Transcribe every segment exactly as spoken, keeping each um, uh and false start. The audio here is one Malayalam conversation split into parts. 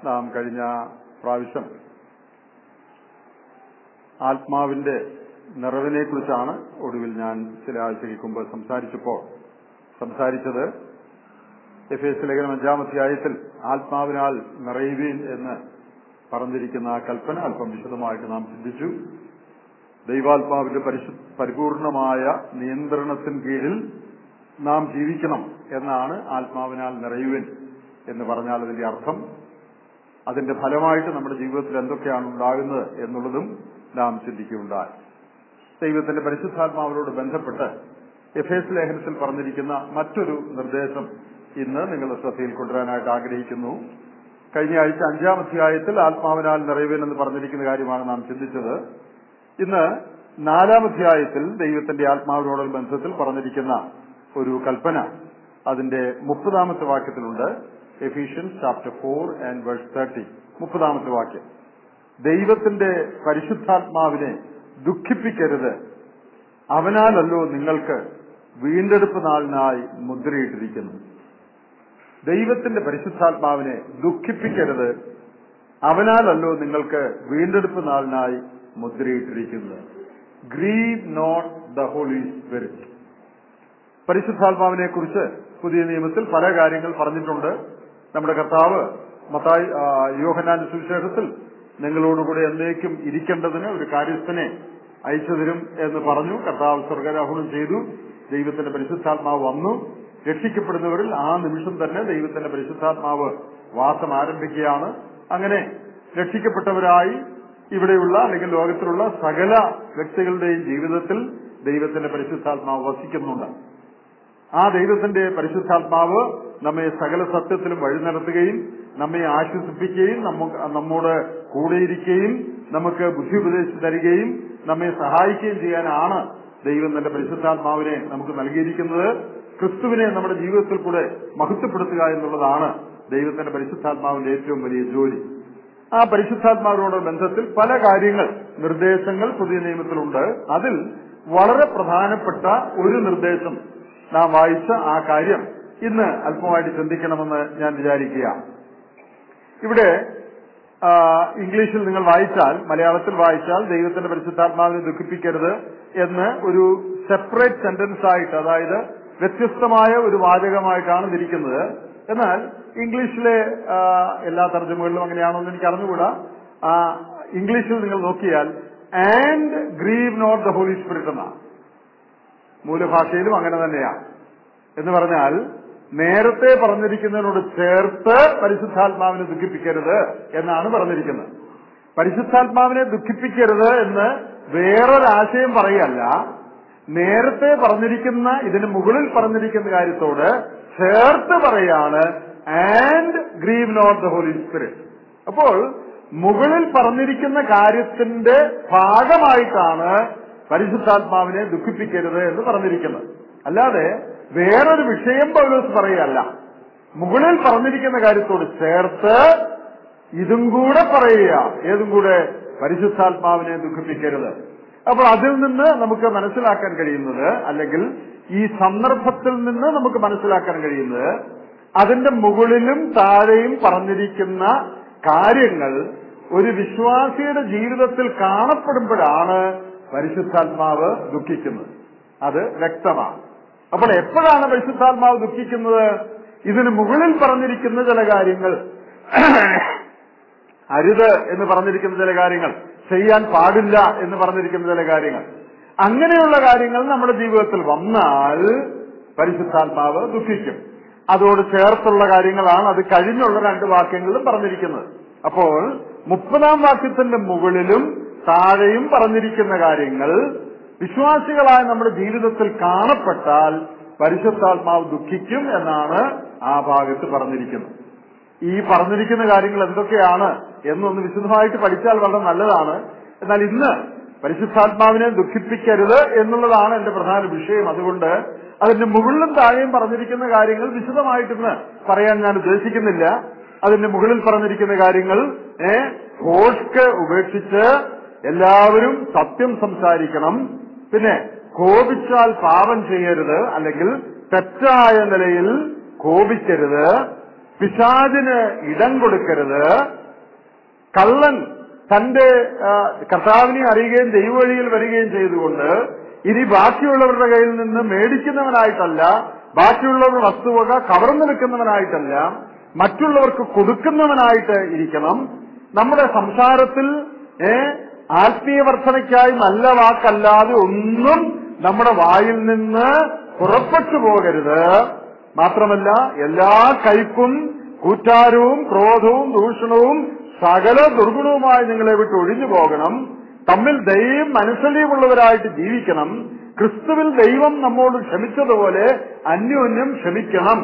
നാം കഴിഞ്ഞ പ്രാവശ്യം ആത്മാവിന്റെ നിറവിനെ കുറിച്ചാണ് ഒടുവിൽ ഞാൻ ചില ആഴ്ചകൾക്ക് മുമ്പ് സംസാരിച്ചപ്പോൾ സംസാരിച്ചത്. എഫേസ്യ ലേഖനം അഞ്ചാം അധ്യായത്തിൽ ആത്മാവിനാൽ നിറയുവീൻ എന്ന് പറഞ്ഞിരിക്കുന്ന ആ കൽപ്പന അല്പം വിശദമായിട്ട് നാം ചിന്തിച്ചു. ദൈവാത്മാവിന്റെ പരിശു പരിപൂർണമായ നിയന്ത്രണത്തിന് കീഴിൽ നാം ജീവിക്കണം എന്നാണ് ആത്മാവിനാൽ നിറയുവൻ എന്ന് പറഞ്ഞാൽ അതിന്റെ അർത്ഥം. അതിന്റെ ഫലമായിട്ട് നമ്മുടെ ജീവിതത്തിൽ എന്തൊക്കെയാണ് ഉണ്ടാകുന്നത് എന്നുള്ളതും നാം ചിന്തിക്കുകയുണ്ടായി. ദൈവത്തിന്റെ പരിശുദ്ധാത്മാവിനോട് ബന്ധപ്പെട്ട് എഫേസ്യ ലേഖനത്തിൽ പറഞ്ഞിരിക്കുന്ന മറ്റൊരു നിർദ്ദേശം ഇന്ന് നിങ്ങളുടെ ശ്രദ്ധയിൽ കൊണ്ടുവരാനായിട്ട് ആഗ്രഹിക്കുന്നു. കഴിഞ്ഞ ആഴ്ച അഞ്ചാം അധ്യായത്തിൽ ആത്മാവിനാൽ നിറയുവൻ എന്ന് പറഞ്ഞിരിക്കുന്ന കാര്യമാണ് നാം ചിന്തിച്ചത്. ഇന്ന് നാലാം അധ്യായത്തിൽ ദൈവത്തിന്റെ ആത്മാവിനോട് ബന്ധത്തിൽ പറഞ്ഞിരിക്കുന്ന ഒരു കൽപ്പന അതിന്റെ മുപ്പതാമത്തെ വാക്യത്തിലുണ്ട്. Ephesians chapter four and verse thirty. മുപ്പതാമത്തെ വാക്യം, ദൈവത്തിന്റെ പരിശുദ്ധാത്മാവിനെ ദുഃഖിപ്പിക്കരുത്, അവനാലല്ലോ നിങ്ങൾക്ക് വീണ്ടെടുപ്പ് നാളിനായി മുദ്രയിട്ടിരിക്കുന്നു. ദൈവത്തിന്റെ പരിശുദ്ധാത്മാവിനെ ദുഃഖിപ്പിക്കരുത്, അവനാലല്ലോ നിങ്ങൾക്ക് വീണ്ടെടുപ്പ് നാളിനായി മുദ്രയിട്ടിരിക്കുന്നത്. Grieve not the Holy Spirit. പരിശുദ്ധാത്മാവിനെ കുറിച്ച് പുതിയ നിയമത്തിൽ പല കാര്യങ്ങൾ പറഞ്ഞിട്ടുണ്ട്. നമ്മുടെ കർത്താവ് മത്തായി യോഹന്നാന്റെ സുവിശേഷത്തിൽ നിങ്ങളോടുകൂടെ എന്നേക്കും ഇരിക്കേണ്ടതിന് ഒരു കാര്യസ്ഥനെ അയച്ചു തരും എന്ന് പറഞ്ഞു. കർത്താവ് സ്വർഗ്ഗാരോഹണം ചെയ്തു. ദൈവത്തിന്റെ പരിശുദ്ധാത്മാവ് വന്നു. രക്ഷിക്കപ്പെടുന്നവരിൽ ആ നിമിഷം തന്നെ ദൈവത്തിന്റെ പരിശുദ്ധാത്മാവ് വാസം ആരംഭിക്കുകയാണ്. അങ്ങനെ രക്ഷിക്കപ്പെട്ടവരായി ഇവിടെയുള്ള അല്ലെങ്കിൽ ലോകത്തിലുള്ള സകല വ്യക്തികളുടെയും ജീവിതത്തിൽ ദൈവത്തിന്റെ പരിശുദ്ധാത്മാവ് വസിക്കുന്നുണ്ട്. ആ ദൈവത്തിന്റെ പരിശുദ്ധാത്മാവ് നമ്മെ സകല സത്യത്തിലും വഴി നടത്തുകയും നമ്മെ ആശ്വസിപ്പിക്കുകയും നമ്മോട് കൂടെയിരിക്കുകയും നമുക്ക് ബുദ്ധി ഉപദേശിച്ചു തരികയും നമ്മെ സഹായിക്കുകയും ചെയ്യാനാണ് ദൈവം തന്റെ പരിശുദ്ധാത്മാവിനെ നമുക്ക് നൽകിയിരിക്കുന്നത്. ക്രിസ്തുവിനെ നമ്മുടെ ജീവിതത്തിൽ കൂടെ മഹത്വപ്പെടുത്തുക എന്നുള്ളതാണ് ദൈവത്തിന്റെ പരിശുദ്ധാത്മാവിന്റെ ഏറ്റവും വലിയ ജോലി. ആ പരിശുദ്ധാത്മാവിനോട് ബന്ധത്തിൽ പല കാര്യങ്ങൾ, നിർദ്ദേശങ്ങൾ പുതിയ നിയമത്തിലുണ്ട്. അതിൽ വളരെ പ്രധാനപ്പെട്ട ഒരു നിർദ്ദേശം നാം വായിച്ച ആ കാര്യം ഇന്ന് അല്പമായിട്ട് ചിന്തിക്കണമെന്ന് ഞാൻ വിചാരിക്കുക. ഇവിടെ ഇംഗ്ലീഷിൽ നിങ്ങൾ വായിച്ചാൽ, മലയാളത്തിൽ വായിച്ചാൽ ദൈവത്തിന്റെ പരിശുദ്ധാത്മാവിനെ ദുഃഖിപ്പിക്കരുത് എന്ന് ഒരു സെപ്പറേറ്റ് സെന്റൻസ് ആയിട്ട്, അതായത് വ്യത്യസ്തമായ ഒരു വാചകമായിട്ടാണ് ഇരിക്കുന്നത്. എന്നാൽ ഇംഗ്ലീഷിലെ എല്ലാ തർജ്ജമകളിലും അങ്ങനെയാണോ എന്ന് എനിക്ക് അറിഞ്ഞുകൂടാ. ഇംഗ്ലീഷിൽ നിങ്ങൾ നോക്കിയാൽ and grieve not the Holy Spirit എന്നാണ്. മൂലഭാഷയിലും അങ്ങനെ തന്നെയാണ്. എന്ന് പറഞ്ഞാൽ നേരത്തെ പറഞ്ഞിരിക്കുന്നതിനോട് ചേർത്ത് പരിശുദ്ധാത്മാവിനെ ദുഃഖിപ്പിക്കരുത് എന്നാണ് പറഞ്ഞിരിക്കുന്നത്. പരിശുദ്ധാത്മാവിനെ ദുഃഖിപ്പിക്കരുത് എന്ന് വേറൊരാശയം പറയല്ല, നേരത്തെ പറഞ്ഞിരിക്കുന്ന ഇതിന് മുകളിൽ പറഞ്ഞിരിക്കുന്ന കാര്യത്തോട് ചേർത്ത് പറയാണ് and grieve not the Holy Spirit. അപ്പോൾ മുകളിൽ പറഞ്ഞിരിക്കുന്ന കാര്യത്തിന്റെ ഭാഗമായിട്ടാണ് പരിശുദ്ധാത്മാവിനെ ദുഃഖിപ്പിക്കരുത് എന്ന് പറഞ്ഞിരിക്കുന്നത്. അല്ലാതെ വേറൊരു വിഷയം പൗലോസ് പറയുകയല്ല. മുകളിൽ പറഞ്ഞിരിക്കുന്ന കാര്യത്തോട് ചേർത്ത് ഇതും കൂടെ പറയുക. ഏതും കൂടെ? പരിശുദ്ധാത്മാവിനെ ദുഃഖിപ്പിക്കരുത്. അപ്പോൾ അതിൽ നിന്ന് നമുക്ക് മനസ്സിലാക്കാൻ കഴിയുന്നത്, അല്ലെങ്കിൽ ഈ സന്ദർഭത്തിൽ നിന്ന് നമുക്ക് മനസ്സിലാക്കാൻ കഴിയുന്നത്, അതിന്റെ മുകളിലും താഴെയും പറഞ്ഞിരിക്കുന്ന കാര്യങ്ങൾ ഒരു വിശ്വാസിയുടെ ജീവിതത്തിൽ കാണപ്പെടുമ്പോഴാണ് പരിശുദ്ധാത്മാവ് ദുഃഖിക്കുന്നത്. അത് വ്യക്തമാണ്. അപ്പോൾ എപ്പോഴാണ് പരിശുദ്ധാത്മാവ് ദുഃഖിക്കുന്നത്? ഇതിന് മുകളിൽ പറഞ്ഞിരിക്കുന്ന ചില കാര്യങ്ങൾ, അരുത് എന്ന് പറഞ്ഞിരിക്കുന്ന ചില കാര്യങ്ങൾ, ചെയ്യാൻ പാടില്ല എന്ന് പറഞ്ഞിരിക്കുന്ന ചില കാര്യങ്ങൾ, അങ്ങനെയുള്ള കാര്യങ്ങൾ നമ്മുടെ ജീവിതത്തിൽ വന്നാൽ പരിശുദ്ധാത്മാവ് ദുഃഖിക്കും. അതോട് ചേർത്തുള്ള കാര്യങ്ങളാണ് അത് കഴിഞ്ഞുള്ള രണ്ട് വാക്യങ്ങളിലും പറഞ്ഞിരിക്കുന്നത്. അപ്പോൾ മുപ്പതാം വാക്യത്തിന്റെ മുകളിലും താഴെയും പറഞ്ഞിരിക്കുന്ന കാര്യങ്ങൾ വിശ്വാസികളായ നമ്മുടെ ജീവിതത്തിൽ കാണപ്പെട്ടാൽ പരിശുദ്ധാത്മാവ് ദുഃഖിക്കും എന്നാണ് ആ ഭാഗത്ത് പറഞ്ഞിരിക്കുന്നത്. ഈ പറഞ്ഞിരിക്കുന്ന കാര്യങ്ങൾ എന്തൊക്കെയാണ് എന്നൊന്ന് വിശദമായിട്ട് പഠിച്ചാൽ വളരെ നല്ലതാണ്. എന്നാൽ ഇന്ന് പരിശുദ്ധാത്മാവിനെ ദുഃഖിപ്പിക്കരുത് എന്നുള്ളതാണ് എന്റെ പ്രധാന വിഷയം. അതുകൊണ്ട് അതിന്റെ മുകളിലും താഴെയും പറഞ്ഞിരിക്കുന്ന കാര്യങ്ങൾ വിശദമായിട്ടിന്ന് പറയാൻ ഞാൻ ഉദ്ദേശിക്കുന്നില്ല. അതിന്റെ മുകളിൽ പറഞ്ഞിരിക്കുന്ന കാര്യങ്ങൾ ഏഹ് ഭോഷ്ക് ഉപേക്ഷിച്ച് എല്ലാവരും സത്യം സംസാരിക്കണം, പിന്നെ കോപിച്ചാൽ പാപം ചെയ്യരുത്, അല്ലെങ്കിൽ തെറ്റായ നിലയിൽ കോപിക്കരുത്, പിശാചിന് ഇടം കൊടുക്കരുത്. കള്ളൻ തന്റെ കർത്താവിനെ അറിയുകയും ദൈവവഴിയിൽ വരികയും ചെയ്തുകൊണ്ട് ഇനി ബാക്കിയുള്ളവരുടെ കയ്യിൽ നിന്ന് മേടിക്കുന്നവനായിട്ടല്ല, ബാക്കിയുള്ളവരുടെ വസ്തുവക കവർന്നെടുക്കുന്നവനായിട്ടല്ല, മറ്റുള്ളവർക്ക് കൊടുക്കുന്നവനായിട്ട് ഇരിക്കണം. നമ്മുടെ സംസാരത്തിൽ ഏഹ് ആത്മീയ വർധനയ്ക്കായി നല്ല വാക്കല്ലാതെ ഒന്നും നമ്മുടെ വായിൽ നിന്ന് പുറപ്പെട്ടു പോകരുത്. മാത്രമല്ല എല്ലാ കയ്പും കൂറ്റാരവും ക്രോധവും ദൂഷണവും സകല ദുർഗുണവുമായി നിങ്ങളെ വിട്ട് ഒഴിഞ്ഞു പോകണം. തമ്മിൽ ദൈവം മനസ്സലിവുള്ളവരായിട്ട് ജീവിക്കണം. ക്രിസ്തുവിൽ ദൈവം നമ്മോട് ക്ഷമിച്ചതുപോലെ അന്യോന്യം ക്ഷമിക്കണം.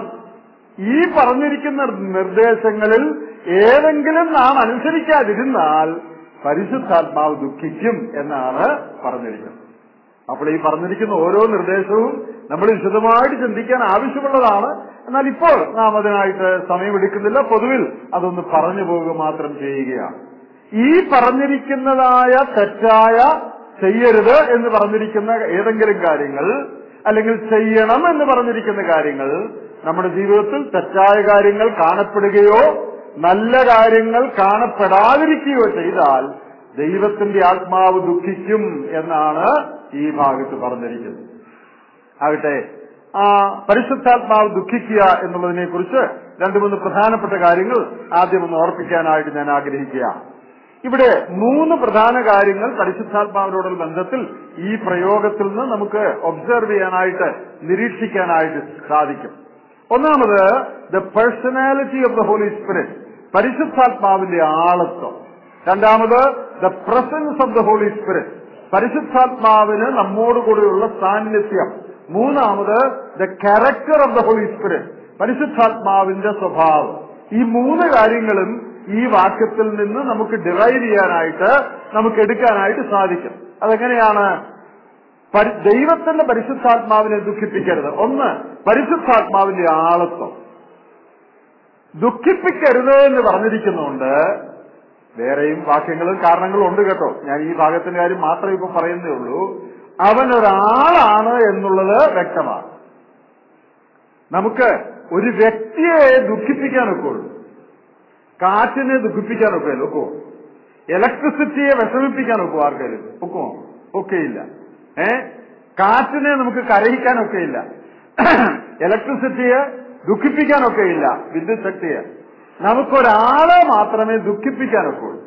ഈ പറഞ്ഞിരിക്കുന്ന നിർദ്ദേശങ്ങളിൽ ഏതെങ്കിലും നാം അനുസരിക്കാതിരുന്നാൽ പരിശുദ്ധാത്മാവ് ദുഃഖിക്കും എന്നാണ് പറഞ്ഞിരിക്കുന്നത്. അപ്പോൾ ഈ പറഞ്ഞിരിക്കുന്ന ഓരോ നിർദ്ദേശവും നമ്മൾ വിശദമായിട്ട് ചിന്തിക്കാൻ ആവശ്യമുള്ളതാണ്. എന്നാൽ ഇപ്പോൾ നാം അതിനായിട്ട് സമയമെടുക്കുന്നില്ല. പൊതുവിൽ അതൊന്ന് പറഞ്ഞു പോവുക മാത്രം ചെയ്യുകയാണ്. ഈ പറഞ്ഞിരിക്കുന്നതായ തെറ്റായ ചെയ്യരുത് എന്ന് പറഞ്ഞിരിക്കുന്ന ഏതെങ്കിലും കാര്യങ്ങൾ, അല്ലെങ്കിൽ ചെയ്യണം എന്ന് പറഞ്ഞിരിക്കുന്ന കാര്യങ്ങൾ നമ്മുടെ ജീവിതത്തിൽ തെറ്റായ കാര്യങ്ങൾ കാണപ്പെടുകയോ നല്ല കാര്യങ്ങൾ കാണപ്പെടാതിരിക്കുകയോ ചെയ്താൽ ദൈവത്തിന്റെ ആത്മാവ് ദുഃഖിക്കും എന്നാണ് ഈ ഭാഗത്ത് പറഞ്ഞിരിക്കുന്നത്. ആകട്ടെ, ആ പരിശുദ്ധാത്മാവ് ദുഃഖിക്കുക എന്നുള്ളതിനെ കുറിച്ച് രണ്ടു മൂന്ന് പ്രധാനപ്പെട്ട കാര്യങ്ങൾ ആദ്യം ഒന്ന് ഓർപ്പിക്കാനായിട്ട് ഞാൻ ആഗ്രഹിക്കുകയാണ്. ഇവിടെ മൂന്ന് പ്രധാന കാര്യങ്ങൾ പരിശുദ്ധാത്മാവിനോടുള്ള ബന്ധത്തിൽ ഈ പ്രയോഗത്തിൽ നിന്ന് നമുക്ക് ഒബ്സർവ് ചെയ്യാനായിട്ട്, നിരീക്ഷിക്കാനായിട്ട് സാധിക്കും. ഒന്നാമത്, the personality of the Holy Spirit, പരിശുദ്ധാത്മാവിന്റെ ആളത്വം. രണ്ടാമത്, the presence of the Holy Spirit, പരിശുദ്ധാത്മാവിന് നമ്മോടുകൂടെയുള്ള സാന്നിധ്യം. മൂന്നാമത്, the character of the Holy Spirit, പരിശുദ്ധാത്മാവിന്റെ സ്വഭാവം. ഈ മൂന്ന് കാര്യങ്ങളും ഈ വാക്യത്തിൽ നിന്ന് നമുക്ക് ഡിറൈവ് ചെയ്യാനായിട്ട്, നമുക്ക് എടുക്കാനായിട്ട് സാധിക്കും. അതെങ്ങനെയാണ്? ദൈവത്തിന്റെ പരിശുദ്ധാത്മാവിനെ ദുഃഖിപ്പിക്കരുത്. ഒന്ന്, പരിശുദ്ധാത്മാവിന്റെ ആളത്വം. ദുഃഖിപ്പിക്കരുത് എന്ന് പറഞ്ഞിരിക്കുന്നുണ്ട്. വേറെയും വാക്യങ്ങളും കാരണങ്ങളും ഉണ്ട് കേട്ടോ. ഞാൻ ഈ ഭാഗത്തിന്റെ കാര്യം മാത്രമേ ഇപ്പൊ പറയുന്നേ ഉള്ളൂ. അവനൊരാളാണ് എന്നുള്ളത് വ്യക്തമാണ്. നമുക്ക് ഒരു വ്യക്തിയെ ദുഃഖിപ്പിക്കാനൊക്കെ ഉള്ളൂ. കാറ്റിനെ ദുഃഖിപ്പിക്കാനൊക്കെ ഒക്കോ? ഇലക്ട്രിസിറ്റിയെ വിഷമിപ്പിക്കാനൊക്കെ ആർക്കാരും ഒക്കോ? ഒക്കെയില്ല. ഏ കാറ്റിനെ നമുക്ക് കരയിക്കാനൊക്കെ ഇല്ല. ഇലക്ട്രിസിറ്റിയെ ദുഃഖിപ്പിക്കാനൊക്കെ ഇല്ല. വിദ്യുത് ശക്തിയെ നമുക്കൊരാളെ മാത്രമേ ദുഃഖിപ്പിക്കാനൊക്കെ ഉള്ളൂ.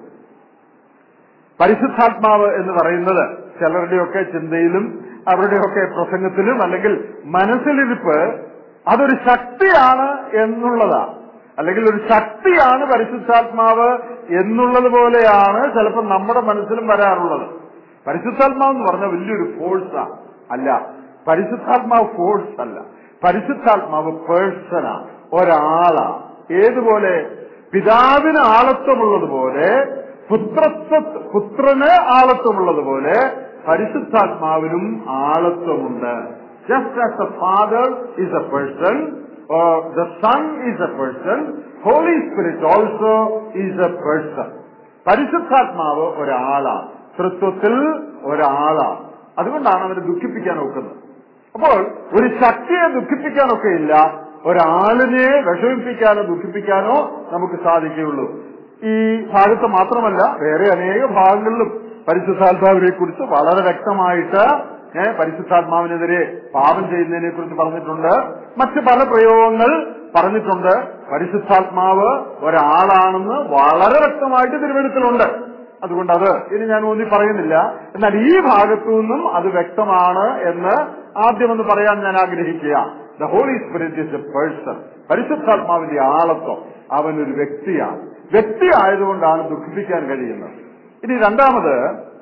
പരിശുദ്ധാത്മാവ് എന്ന് പറയുന്നത് ചിലരുടെയൊക്കെ ചിന്തയിലും അവരുടെയൊക്കെ പ്രസംഗത്തിലും അല്ലെങ്കിൽ മനസ്സിലിരിപ്പ് അതൊരു ശക്തിയാണ് എന്നുള്ളതാണ്. അല്ലെങ്കിൽ ഒരു ശക്തിയാണ് പരിശുദ്ധാത്മാവ് എന്നുള്ളത് പോലെയാണ് ചിലപ്പോൾ നമ്മുടെ മനസ്സിലും വരാറുള്ളത്. പരിശുദ്ധാത്മാവ് എന്ന് പറഞ്ഞാൽ വലിയൊരു ഫോഴ്സാണ്. അല്ല, പരിശുദ്ധാത്മാവ് ഫോഴ്സ് അല്ല. പരിശുദ്ധാത്മാവ് പേഴ്സണാണ്, ഒരാളാണ്. ഏതുപോലെ? പിതാവിന് ആളത്വമുള്ളതുപോലെ, പുത്രത്വ പുത്രന് ആളത്വമുള്ളതുപോലെ പരിശുദ്ധാത്മാവിനും ആളത്വമുണ്ട്. Just as the Father is a person, or the Son is a person, Holy Spirit also is a person. പരിശുദ്ധാത്മാവ് ഒരാളാണ്, തൃത്വത്തിൽ ഒരാളാണ്. അതുകൊണ്ടാണ് അവരെ ദുഃഖിപ്പിക്കാൻ ഒക്കുന്നത്. അപ്പോൾ ഒരു ശക്തിയെ ദുഃഖിപ്പിക്കാനൊക്കെ ഇല്ല, ഒരാളിനെ വിഷമിപ്പിക്കാനോ ദുഃഖിപ്പിക്കാനോ നമുക്ക് സാധിക്കുകയുള്ളൂ. ഈ ഭാഗത്ത് മാത്രമല്ല, വേറെ അനേക ഭാഗങ്ങളിലും പരിശുദ്ധാത്മാവിനെ കുറിച്ച് വളരെ വ്യക്തമായിട്ട് ഏഹ് പരിശുദ്ധാത്മാവിനെതിരെ പാപം ചെയ്യുന്നതിനെ കുറിച്ച് പറഞ്ഞിട്ടുണ്ട്. മറ്റ് പല പ്രയോഗങ്ങൾ പറഞ്ഞിട്ടുണ്ട്. പരിശുദ്ധാത്മാവ് ഒരാളാണെന്ന് വളരെ വ്യക്തമായിട്ട് തിരുവെഴുത്തിലുണ്ട്. അതുകൊണ്ട് അത് ഇനി ഞാൻ ഊന്നി പറയുന്നില്ല. എന്നാൽ ഈ ഭാഗത്തു നിന്നും അത് വ്യക്തമാണ് എന്ന് ആദ്യമൊന്ന് പറയാൻ ഞാൻ ആഗ്രഹിക്കുക. The Holy Spirit is a person. പരിശുദ്ധാത്മാവിന്റെ ആളത്വം, അവനൊരു വ്യക്തിയാണ്. വ്യക്തി ആയതുകൊണ്ടാണ് ദുഃഖിപ്പിക്കാൻ കഴിയുന്നത്. ഇനി രണ്ടാമത്,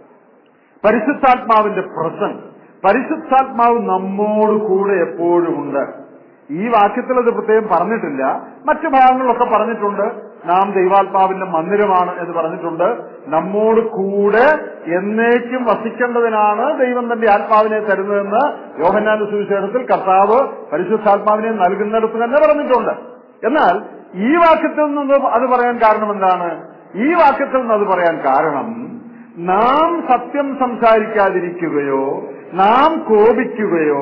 പരിശുദ്ധാത്മാവിന്റെ പ്രസൻസ്. പരിശുദ്ധാത്മാവ് നമ്മോട് കൂടെ എപ്പോഴും ഉണ്ട്. ഈ വാക്യത്തിൽ അത് പ്രത്യേകം പറഞ്ഞിട്ടില്ല. മറ്റു ഭാഗങ്ങളിലൊക്കെ പറഞ്ഞിട്ടുണ്ട്. നാം ദൈവാത്മാവിന്റെ മന്ദിരമാണ് എന്ന് പറഞ്ഞിട്ടുണ്ട്. നമ്മോട് കൂടെ എന്നേക്കും വസിക്കേണ്ടതിനാണ് ദൈവം തന്റെ ആത്മാവിനെ തരുന്നതെന്ന് യോഹന്നാന്റെ സുവിശേഷത്തിൽ കർത്താവ് പരിശുദ്ധാത്മാവിനെ നൽകുന്നിടത്ത് തന്നെ പറഞ്ഞിട്ടുണ്ട്. എന്നാൽ ഈ വാക്യത്തിൽ നിന്ന് അത് പറയാൻ കാരണം എന്താണ്? ഈ വാക്യത്തിൽ നിന്ന് അത് പറയാൻ കാരണം, നാം സത്യം സംസാരിക്കാതിരിക്കുകയോ നാം കോപിക്കുകയോ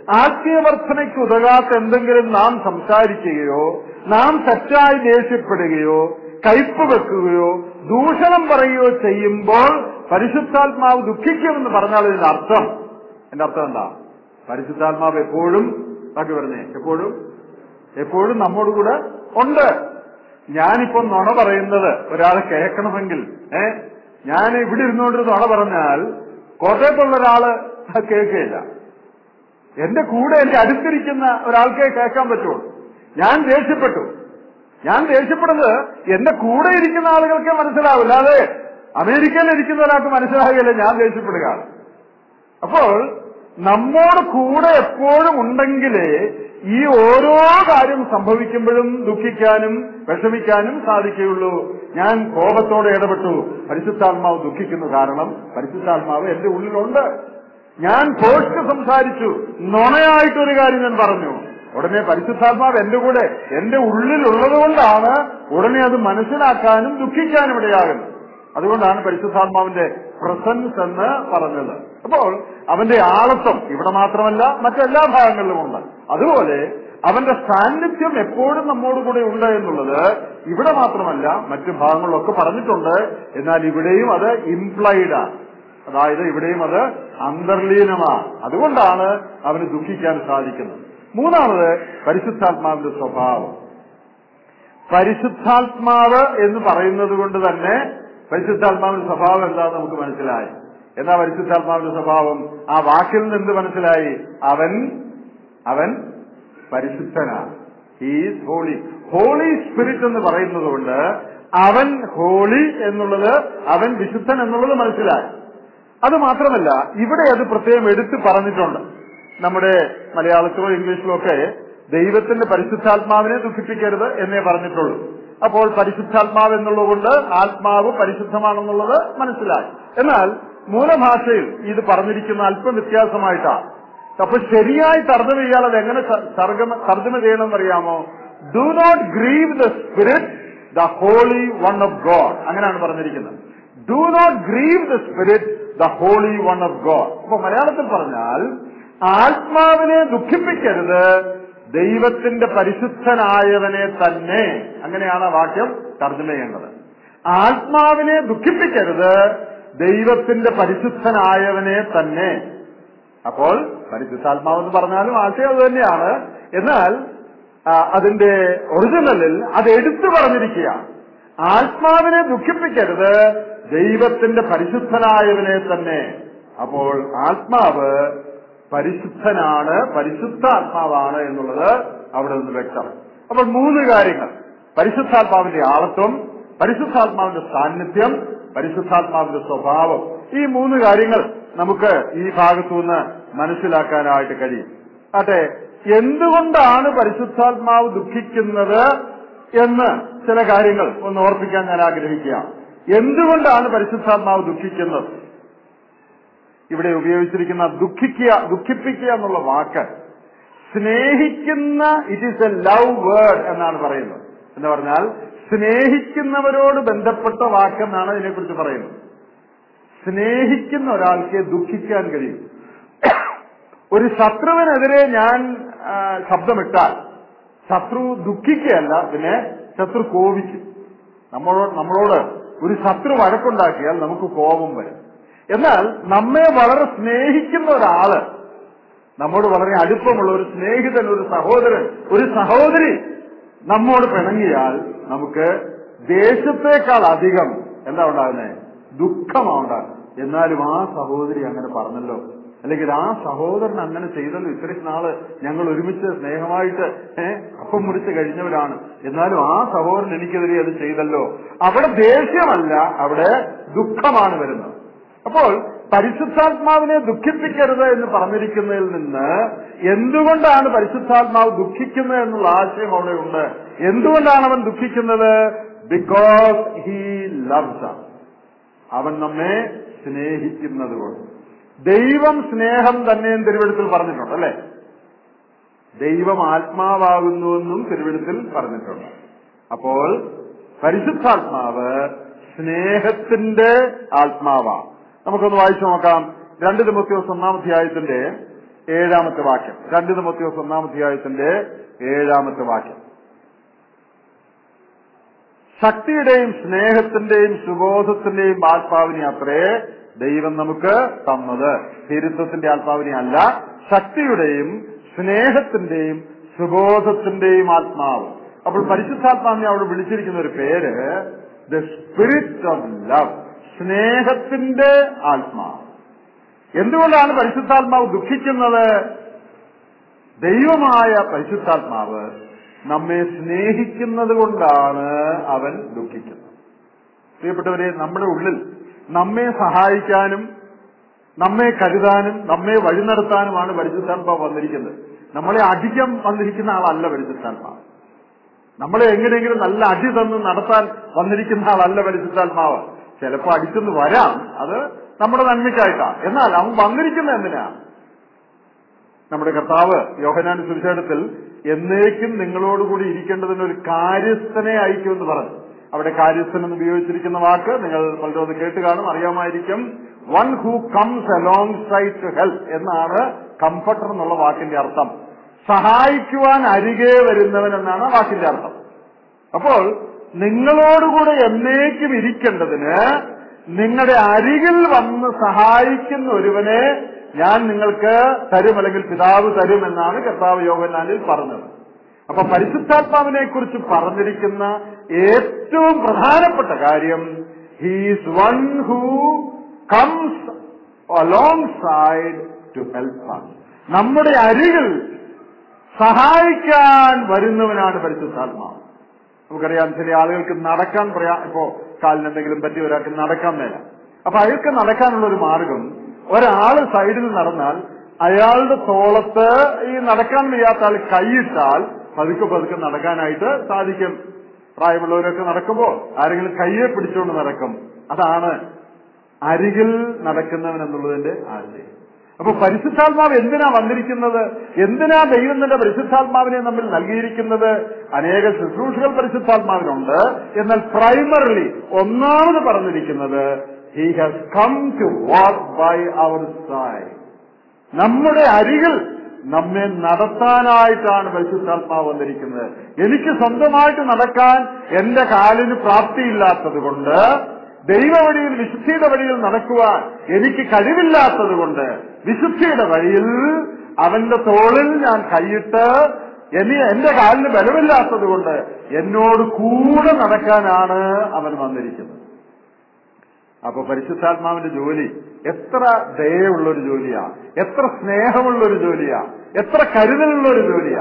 ആത്മീയവർദ്ധനയ്ക്ക് ഉതകാത്ത എന്തെങ്കിലും നാം സംസാരിക്കുകയോ നാം തെറ്റായി ദേഷ്യപ്പെടുകയോ കയ്പ് വെക്കുകയോ ദൂഷണം പറയുകയോ ചെയ്യുമ്പോൾ പരിശുദ്ധാത്മാവ് ദുഃഖിക്കുമെന്ന് പറഞ്ഞാൽ ഇതിന്റെ അർത്ഥം എന്റെ അർത്ഥം എന്താ? പരിശുദ്ധാത്മാവ് എപ്പോഴും ബാക്കി പറഞ്ഞേ എപ്പോഴും എപ്പോഴും നമ്മോടുകൂടെ ഉണ്ട്. ഞാനിപ്പോ നുണ പറയുന്നത് ഒരാൾ കേൾക്കണമെങ്കിൽ ഏ ഞാൻ ഇവിടെ ഇരുന്നുകൊണ്ട് നുണ പറഞ്ഞാൽ കോട്ടയത്തുള്ള ഒരാള് കേൾക്കുകയില്ല. എന്റെ കൂടെ എന്റെ അടുത്തിരിക്കുന്ന ഒരാൾക്കേ കേൾക്കാൻ പറ്റുള്ളൂ. ഞാൻ ദേഷ്യപ്പെട്ടു, ഞാൻ ദേഷ്യപ്പെടുന്നത് എന്റെ കൂടെ ഇരിക്കുന്ന ആളുകൾക്കേ മനസ്സിലാവില്ല. അതെ, അമേരിക്കയിൽ ഇരിക്കുന്ന ഒരാൾക്ക് മനസ്സിലാകുകയല്ല ഞാൻ ദേഷ്യപ്പെടുക. അപ്പോൾ നമ്മോട് കൂടെ എപ്പോഴും ഉണ്ടെങ്കിലേ ഈ ഓരോ കാര്യം സംഭവിക്കുമ്പോഴും ദുഃഖിക്കാനും വിഷമിക്കാനും സാധിക്കുകയുള്ളൂ. ഞാൻ കോപത്തോടെ ഇടപെട്ടു, പരിശുദ്ധാത്മാവ് ദുഃഖിക്കുന്നു. കാരണം പരിശുദ്ധാത്മാവ് എന്റെ ഉള്ളിലുണ്ട്. ഞാൻ പോസ്റ്റ് സംസാരിച്ചു, നുണയായിട്ടൊരു കാര്യം ഞാൻ പറഞ്ഞു, ഉടനെ പരിശുദ്ധാത്മാവ് എന്റെ കൂടെ എന്റെ ഉള്ളിലുള്ളത് കൊണ്ടാണ് ഉടനെ അത് മനസ്സിലാക്കാനും ദുഃഖിക്കാനും ഇടയാകുന്നത്. അതുകൊണ്ടാണ് പരിശുദ്ധാത്മാവിന്റെ പ്രസൻസ് എന്ന് പറഞ്ഞത്. അപ്പോൾ അവന്റെ ആളത്വം ഇവിടെ മാത്രമല്ല മറ്റെല്ലാ ഭാഗങ്ങളിലുമുണ്ട്. അതുപോലെ അവന്റെ സാന്നിധ്യം എപ്പോഴും നമ്മോട് കൂടെ ഉണ്ട് എന്നുള്ളത് ഇവിടെ മാത്രമല്ല മറ്റു ഭാഗങ്ങളിലൊക്കെ പറഞ്ഞിട്ടുണ്ട്. എന്നാൽ ഇവിടെയും അത് ഇംപ്ലൈഡാണ്, അതായത് ഇവിടെയും അത് അന്തർലീനമാണ്. അതുകൊണ്ടാണ് അവന് ദുഃഖിക്കാൻ സാധിക്കുന്നത്. മൂന്നാമത് പരിശുദ്ധാത്മാവിന്റെ സ്വഭാവം. പരിശുദ്ധാത്മാവ് എന്ന് പറയുന്നത് കൊണ്ട് തന്നെ പരിശുദ്ധാത്മാവിന്റെ സ്വഭാവം എന്താണെന്ന് നമുക്ക് മനസ്സിലായി. എന്താ പരിശുദ്ധാത്മാവിന്റെ സ്വഭാവം? ആ വാക്കിൽ നിന്ന് എന്ത് മനസ്സിലായി? അവൻ അവൻ പരിശുദ്ധനാണ്. He's holy. ഹോളി സ്പിരിറ്റ് എന്ന് പറയുന്നത് കൊണ്ട് അവൻ ഹോളി എന്നുള്ളത്, അവൻ വിശുദ്ധൻ എന്നുള്ളത് മനസ്സിലായി. അത് മാത്രമല്ല ഇവിടെ അത് പ്രത്യേകം എടുത്ത് പറഞ്ഞിട്ടുണ്ട്. നമ്മുടെ മലയാളത്തിലോ ഇംഗ്ലീഷിലോ ഒക്കെ ദൈവത്തിന്റെ പരിശുദ്ധാത്മാവിനെ ദുഃഖിപ്പിക്കരുത് എന്നേ പറഞ്ഞിട്ടുള്ളൂ. അപ്പോൾ പരിശുദ്ധാത്മാവ് എന്നുള്ളതുകൊണ്ട് ആത്മാവ് പരിശുദ്ധമാണെന്നുള്ളത് മനസ്സിലായി. എന്നാൽ മൂലഭാഷയിൽ ഇത് പറഞ്ഞിരിക്കുന്ന അല്പം വ്യത്യാസമായിട്ടാണ്. അപ്പൊ ശരിയായി തർജ്ജമ ചെയ്യാൻ അത് എങ്ങനെ തർജ്ജമ ചെയ്യണമെന്നറിയാമോ? Do not grieve the Spirit the Holy One of God, അങ്ങനെയാണ് പറഞ്ഞിരിക്കുന്നത്. Do not grieve the Spirit the Holy One of God. അപ്പൊ മലയാളത്തിൽ പറഞ്ഞാൽ ആത്മാവിനെ ദുഃഖിപ്പിക്കരുത്, ദൈവത്തിന്റെ പരിശുദ്ധനായവനെ തന്നെ. അങ്ങനെയാണ് ആ വാക്യം തർജ്ജമ ചെയ്യേണ്ടത്. ആത്മാവിനെ ദുഃഖിപ്പിക്കരുത്, ദൈവത്തിന്റെ പരിശുദ്ധനായവനെ തന്നെ. അപ്പോൾ പരിശുദ്ധാത്മാവെന്ന് പറഞ്ഞാലും ആശയം അത് തന്നെയാണ്. എന്നാൽ അതിന്റെ ഒറിജിനലിൽ അത് എടുത്തു പറഞ്ഞിരിക്കുകയാണ്. ആത്മാവിനെ ദുഃഖിപ്പിക്കരുത്, ദൈവത്തിന്റെ പരിശുദ്ധനായവനെ തന്നെ. അപ്പോൾ ആത്മാവ് പരിശുദ്ധനാണ്, പരിശുദ്ധാത്മാവാണ് എന്നുള്ളത് അവിടെ നിന്ന് വ്യക്തം. അപ്പോൾ മൂന്ന് കാര്യങ്ങൾ: പരിശുദ്ധാത്മാവിന്റെ ആളത്വം, പരിശുദ്ധാത്മാവിന്റെ സാന്നിധ്യം, പരിശുദ്ധാത്മാവിന്റെ സ്വഭാവം. ഈ മൂന്ന് കാര്യങ്ങൾ നമുക്ക് ഈ ഭാഗത്തുനിന്ന് മനസ്സിലാക്കാനായിട്ട് കഴിയും. അതെ, എന്തുകൊണ്ടാണ് പരിശുദ്ധാത്മാവ് ദുഃഖിക്കുന്നത് എന്ന് ചില കാര്യങ്ങൾ ഒന്ന് ഓർപ്പിക്കാൻ ഞാൻ ആഗ്രഹിക്കുകയാണ്. എന്തുകൊണ്ടാണ് പരിശുദ്ധാത്മാവ് ദുഃഖിക്കുന്നത്? ഇവിടെ ഉപയോഗിച്ചിരിക്കുന്ന ദുഃഖിക്കുക, ദുഃഖിപ്പിക്കുക എന്നുള്ള വാക്ക് സ്നേഹിക്കുന്ന, it is a love word എന്നാണ് പറയുന്നത്. എന്ന് പറഞ്ഞാൽ സ്നേഹിക്കുന്നവരോട് ബന്ധപ്പെട്ട വാക്കെന്നാണ് ഇതിനെക്കുറിച്ച് പറയുന്നത്. സ്നേഹിക്കുന്ന ഒരാൾക്ക് ദുഃഖിക്കാൻ കഴിയും. ഒരു ശത്രുവിനെതിരെ ഞാൻ ശബ്ദമിട്ടാൽ ശത്രു ദുഃഖിക്കുകയല്ല, പിന്നെ ശത്രു കോപിക്കും. നമ്മളോട് നമ്മളോട് ഒരു ശത്രു വഴക്കുണ്ടാക്കിയാൽ നമുക്ക് കോപം വരും. എന്നാൽ നമ്മെ വളരെ സ്നേഹിക്കുന്ന ഒരാള്, നമ്മോട് വളരെ അടുപ്പമുള്ള ഒരു സ്നേഹിതൻ, ഒരു സഹോദരൻ, ഒരു സഹോദരി നമ്മോട് പിണങ്ങിയാൽ നമുക്ക് ദേഷ്യത്തെക്കാൾ അധികം എന്താ ഉണ്ടാകുന്നത്? ദുഃഖമാണ് ഉണ്ടാകുന്നത്. എന്നാലും ആ സഹോദരി അങ്ങനെ പറഞ്ഞല്ലോ, അല്ലെങ്കിൽ ആ സഹോദരൻ അങ്ങനെ ചെയ്തല്ലോ, ഇത്രയും നാള് ഞങ്ങൾ ഒരുമിച്ച് സ്നേഹമായിട്ട് ഏഹ് അപ്പം മുറിച്ച് കഴിഞ്ഞവരാണ്, എന്നാലും ആ സഹോദരൻ എനിക്കെതിരെ അത് ചെയ്തല്ലോ. അവിടെ ദേഷ്യമല്ല, അവിടെ ദുഃഖമാണ് വരുന്നത്. അപ്പോൾ പരിശുദ്ധാത്മാവിനെ ദുഃഖിപ്പിക്കരുത് എന്ന് പറഞ്ഞിരിക്കുന്നതിൽ നിന്ന് എന്തുകൊണ്ടാണ് പരിശുദ്ധാത്മാവ് ദുഃഖിക്കുന്നത് എന്നുള്ള ആശയം അവിടെ ഉണ്ട്. എന്തുകൊണ്ടാണ് അവൻ ദുഃഖിക്കുന്നത്? Because he loves us. അവൻ നമ്മെ സ്നേഹിക്കുന്നത് കൊണ്ട്. ദൈവം സ്നേഹം തന്നെ തിരുവെഴുത്തിൽ പറഞ്ഞിട്ടുണ്ട്, അല്ലെ? ദൈവം ആത്മാവാകുന്നുവെന്നും തിരുവെഴുത്തിൽ പറഞ്ഞിട്ടുണ്ട്. അപ്പോൾ പരിശുദ്ധാത്മാവ് സ്നേഹത്തിന്റെ ആത്മാവാണ്. നമുക്കൊന്ന് വായിച്ചു നോക്കാം. രണ്ട് തിമോഥെയോസ് ഒന്നാം അധ്യായത്തിന്റെ ഏഴാമത്തെ വാക്യം. രണ്ട് തിമോഥെയോസ് ഒന്നാം അധ്യായത്തിന്റെ ഏഴാമത്തെ വാക്യം. ശക്തിയുടെയും സ്നേഹത്തിന്റെയും സുബോധത്തിന്റെയും ആത്മാവിനെ അത്രേ ദൈവം നമുക്ക് തന്നത്. ഭീരുത്വത്തിന്റെ ആത്മാവിനെ അല്ല, ശക്തിയുടെയും സ്നേഹത്തിന്റെയും സുബോധത്തിന്റെയും ആത്മാവ്. അപ്പോൾ പരിശുദ്ധാത്മാവിനെ അവിടെ വിളിച്ചിരിക്കുന്ന ഒരു പേര് ദ സ്പിരിറ്റ് ഓഫ് ലവ്, സ്നേഹത്തിന്റെ ആത്മാവ്. എന്തുകൊണ്ടാണ് പരിശുദ്ധാത്മാവ് ദുഃഖിക്കുന്നത്? ദൈവമായ പരിശുദ്ധാത്മാവ് നമ്മെ സ്നേഹിക്കുന്നത് കൊണ്ടാണ് അവൻ ദുഃഖിക്കുന്നത്. പ്രിയപ്പെട്ടവരെ, നമ്മുടെ ഉള്ളിൽ നമ്മെ സഹായിക്കാനും നമ്മെ കരുതാനും നമ്മെ വഴി നടത്താനുമാണ് പരിശുദ്ധാത്മാവ് വന്നിരിക്കുന്നത്. നമ്മളെ അടിക്കാൻ വന്നിരിക്കുന്ന ആളല്ല പരിശുദ്ധാത്മാവ്. നമ്മളെ എങ്ങനെയെങ്കിലും നല്ല അടി തന്ന് നടത്താൻ വന്നിരിക്കുന്ന ആളല്ല പരിശുദ്ധാത്മാവ്. ചിലപ്പോൾ അടിച്ചെന്ന് വരാം, അത് നമ്മുടെ നന്മയ്ക്കായിട്ടാണ്. എന്നാൽ അവൻ വന്നിരിക്കുന്നത് എന്തിനാ? നമ്മുടെ കർത്താവ് യോഹന്നാൻ സുവിശേഷത്തിൽ എന്നേക്കും നിങ്ങളോടുകൂടി ഇരിക്കേണ്ടതിന് ഒരു കാര്യസ്ഥനെ അയക്കുമെന്ന് പറഞ്ഞു. അവിടെ കാര്യസ്ഥൻ എന്ന് ഉപയോഗിച്ചിരിക്കുന്ന വാക്ക് നിങ്ങൾ പലരും കേട്ട് കാണും, അറിയാമായിരിക്കും. One who comes alongside to help എന്നാണ് കംഫർട്ടർ എന്നുള്ള വാക്കിന്റെ അർത്ഥം. സഹായിക്കുവാൻ അരികെ വരുന്നവൻ എന്നാണ് വാക്കിന്റെ അർത്ഥം. അപ്പോൾ നിങ്ങളോടുകൂടെ എന്നേക്കും ഇരിക്കേണ്ടതിന് നിങ്ങളുടെ അരികിൽ വന്ന് സഹായിക്കുന്ന ഒരുവനെ ഞാൻ നിങ്ങൾക്ക് തരും, അല്ലെങ്കിൽ പിതാവ് തരും എന്നാണ് കർത്താവ് യോഹന്നാനിൽ പറഞ്ഞത്. അപ്പൊ പരിശുദ്ധാത്മാവിനെ കുറിച്ച് പറഞ്ഞിരിക്കുന്ന ഏറ്റവും പ്രധാനപ്പെട്ട കാര്യം, he's one who comes alongside to help us. നമ്മുടെ അരികിൽ സഹായിക്കാൻ വരുന്നവനാണ് പരിശുദ്ധാത്മാവ്. നമുക്കറിയാം, ചില ആളുകൾക്ക് നടക്കാൻ പറയാ, ഇപ്പോ കാലിന് എന്തെങ്കിലും പറ്റി ഒരാൾക്ക് നടക്കാൻ മേല. അപ്പൊ അയാൾക്ക് നടക്കാനുള്ള ഒരു മാർഗം, ഒരാള് സൈഡിൽ നടന്നാൽ അയാളുടെ തോളത്ത് ഈ നടക്കാൻ വയ്യാത്ത ആൾ കൈയിട്ടാൽ പതുക്കെ പതുക്കെ നടക്കാനായിട്ട് സാധിക്കും. പ്രായമുള്ളവരൊക്കെ നടക്കുമ്പോൾ ആരെങ്കിലും കയ്യെ പിടിച്ചുകൊണ്ട് നടക്കും. അതാണ് അരികിൽ നടക്കുന്നവൻ എന്നുള്ളതിന്റെ ആശയം. അപ്പൊ പരിശുദ്ധാത്മാവ് എന്തിനാ വന്നിരിക്കുന്നത്? എന്തിനാ ദൈവം തന്റെ പരിശുദ്ധാത്മാവിനെ നമ്മൾ നൽകിയിരിക്കുന്നത്? അനേക ശുശ്രൂഷകൾ പരിശുദ്ധാത്മാവിനുണ്ട്. എന്നാൽ പ്രൈമറിലി ഒന്നാമത് പറഞ്ഞിരിക്കുന്നത്, he has come to walk by our side. നമ്മുടെ അരികിൽ നമ്മെ നടത്താനായിട്ടാണ് പരിശുദ്ധാത്മാവ് വന്നിരിക്കുന്നത്. എനിക്ക് സ്വന്തമായിട്ട് നടക്കാൻ എന്റെ കാലിന് പ്രാപ്തിയില്ലാത്തത് കൊണ്ട്, ദൈവ വഴിയിൽ വിശുദ്ധിയുടെ വഴിയിൽ നടക്കുവാൻ എനിക്ക് കഴിവില്ലാത്തത് കൊണ്ട്, വിശുദ്ധിയുടെ വഴിയിൽ അവന്റെ തോളിൽ ഞാൻ കൈയിട്ട് ഇനി എന്റെ കാലിന് ബലമില്ലാത്തത് കൊണ്ട് എന്നോട് കൂടെ നടക്കാനാണ് അവൻ വന്നിരിക്കുന്നത്. അപ്പൊ പരിശുദ്ധാത്മാവിന്റെ ജോലി എത്ര ദയയുള്ളൊരു ജോലിയാ, എത്ര സ്നേഹമുള്ളൊരു ജോലിയാ, എത്ര കരുതലുള്ളൊരു ജോലിയാ.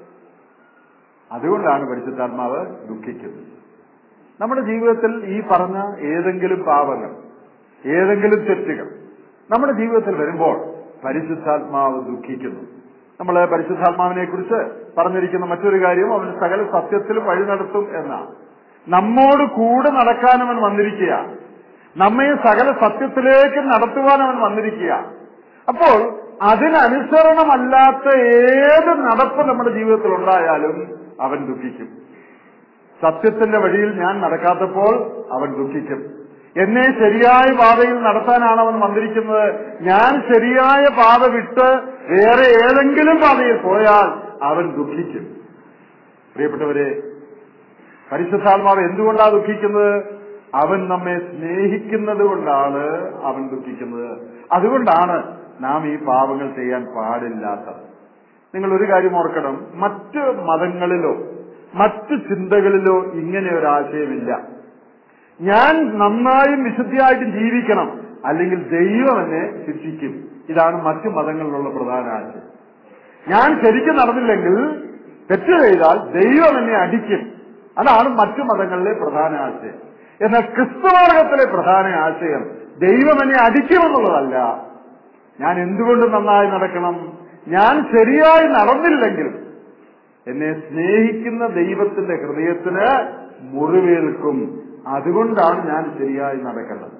അതുകൊണ്ടാണ് പരിശുദ്ധാത്മാവ് ദുഃഖിക്കുന്നത്. നമ്മുടെ ജീവിതത്തിൽ ഈ പറഞ്ഞ ഏതെങ്കിലും പാപങ്ങൾ, ഏതെങ്കിലും തെറ്റുകൾ നമ്മുടെ ജീവിതത്തിൽ വരുമ്പോൾ പരിശുദ്ധാത്മാവ് ദുഃഖിക്കുന്നു. നമ്മൾ പരിശുദ്ധാത്മാവിനെ കുറിച്ച് പറഞ്ഞിരിക്കുന്ന മറ്റൊരു കാര്യം, അവൻ സകല സത്യത്തിലും വഴി നടത്തും എന്നാണ്. നമ്മോട് കൂടെ നടക്കാൻ അവൻ വന്നിരിക്കുക, നമ്മെ സകല സത്യത്തിലേക്ക് നടത്തുവാൻ അവൻ വന്നിരിക്കുക. അപ്പോൾ അതിനനുസരണമല്ലാത്ത ഏത് നടപ്പ് നമ്മുടെ ജീവിതത്തിൽ ഉണ്ടായാലും അവൻ ദുഃഖിക്കും. സത്യത്തിന്റെ വഴിയിൽ ഞാൻ നടക്കാത്തപ്പോൾ അവൻ ദുഃഖിക്കും. എന്നെ ശരിയായ പാതയിൽ നടത്താനാണ് അവൻ വന്നിരിക്കുന്നത്. ഞാൻ ശരിയായ പാത വിട്ട് വേറെ ഏതെങ്കിലും പാതയിൽ പോയാൽ അവൻ ദുഃഖിക്കും. പ്രിയപ്പെട്ടവരെ, പരിശുദ്ധാത്മാവ് എന്തുകൊണ്ടാണ് ദുഃഖിക്കുന്നത്? അവൻ നമ്മെ സ്നേഹിക്കുന്നത് കൊണ്ടാണ് അവൻ ദുഃഖിക്കുന്നത്. അതുകൊണ്ടാണ് നാം ഈ പാപങ്ങൾ ചെയ്യാൻ പാടില്ലാത്തത്. നിങ്ങൾ ഒരു കാര്യം ഓർക്കണം, മറ്റ് മതങ്ങളിലോ മറ്റ് ചിന്തകളിലോ ഇങ്ങനെ ഒരാശയമില്ല. ഞാൻ നന്നായും വിശുദ്ധിയായിട്ടും ജീവിക്കണം, അല്ലെങ്കിൽ ദൈവം എന്നെ ശിക്ഷിക്കും. ഇതാണ് മറ്റു മതങ്ങളിലുള്ള പ്രധാന ആശയം. ഞാൻ ശരിക്കും നടന്നില്ലെങ്കിൽ, തെറ്റ് ചെയ്താൽ ദൈവം എന്നെ അടിക്കും. അതാണ് മറ്റു മതങ്ങളിലെ പ്രധാന ആശയം. എന്നാൽ ക്രിസ്തുമാർഗത്തിലെ പ്രധാന ആശയം ദൈവം എന്നെ അടിക്കുമെന്നുള്ളതല്ല. ഞാൻ എന്തുകൊണ്ട് നന്നായി നടക്കണം? ഞാൻ ശരിയായി നടന്നില്ലെങ്കിലും എന്നെ സ്നേഹിക്കുന്ന ദൈവത്തിന്റെ ഹൃദയത്തിന് മുറിവേൽക്കും. അതുകൊണ്ടാണ് ഞാൻ ശരിയായി നടക്കേണ്ടത്.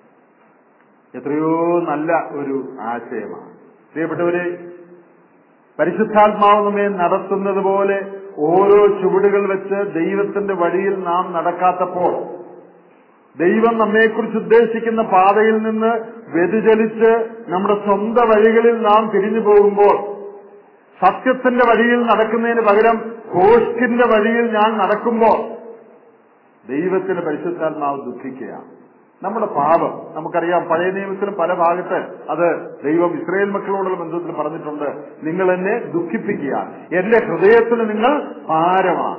എത്രയോ നല്ല ഒരു ആശയമാണ്. പ്രിയപ്പെട്ടവരെ, പരിശുദ്ധാത്മാവ് നമ്മെ നടത്തുന്നത് പോലെ ഓരോ ചുവടുകൾ വെച്ച് ദൈവത്തിന്റെ വഴിയിൽ നാം നടക്കാത്തപ്പോൾ ദൈവം നമ്മെക്കുറിച്ച് ഉദ്ദേശിക്കുന്ന പാതയിൽ നിന്ന് വ്യതിചലിച്ച് നമ്മുടെ സ്വന്തം വഴികളിൽ നാം തിരിഞ്ഞു പോകുമ്പോൾ, സത്യത്തിന്റെ വഴിയിൽ നടക്കുന്നതിന് പകരം ഭോഷ്കിന്റെ വഴിയിൽ ഞാൻ നടക്കുമ്പോൾ ദൈവത്തിന്റെ പരിശുദ്ധാത്മാവ് ദുഃഖിക്കുകയാണ്. നമ്മുടെ പാപം നമുക്കറിയാം. പഴയ നിയമത്തിലും പല ഭാഗത്ത് അത് ദൈവം ഇസ്രായേൽ മക്കളോടുള്ള ബന്ധത്തിൽ പറഞ്ഞിട്ടുണ്ട്. നിങ്ങൾ എന്നെ ദുഃഖിപ്പിക്കുക, എന്റെ ഹൃദയത്തിന് നിങ്ങൾ ഭാരമാണ്.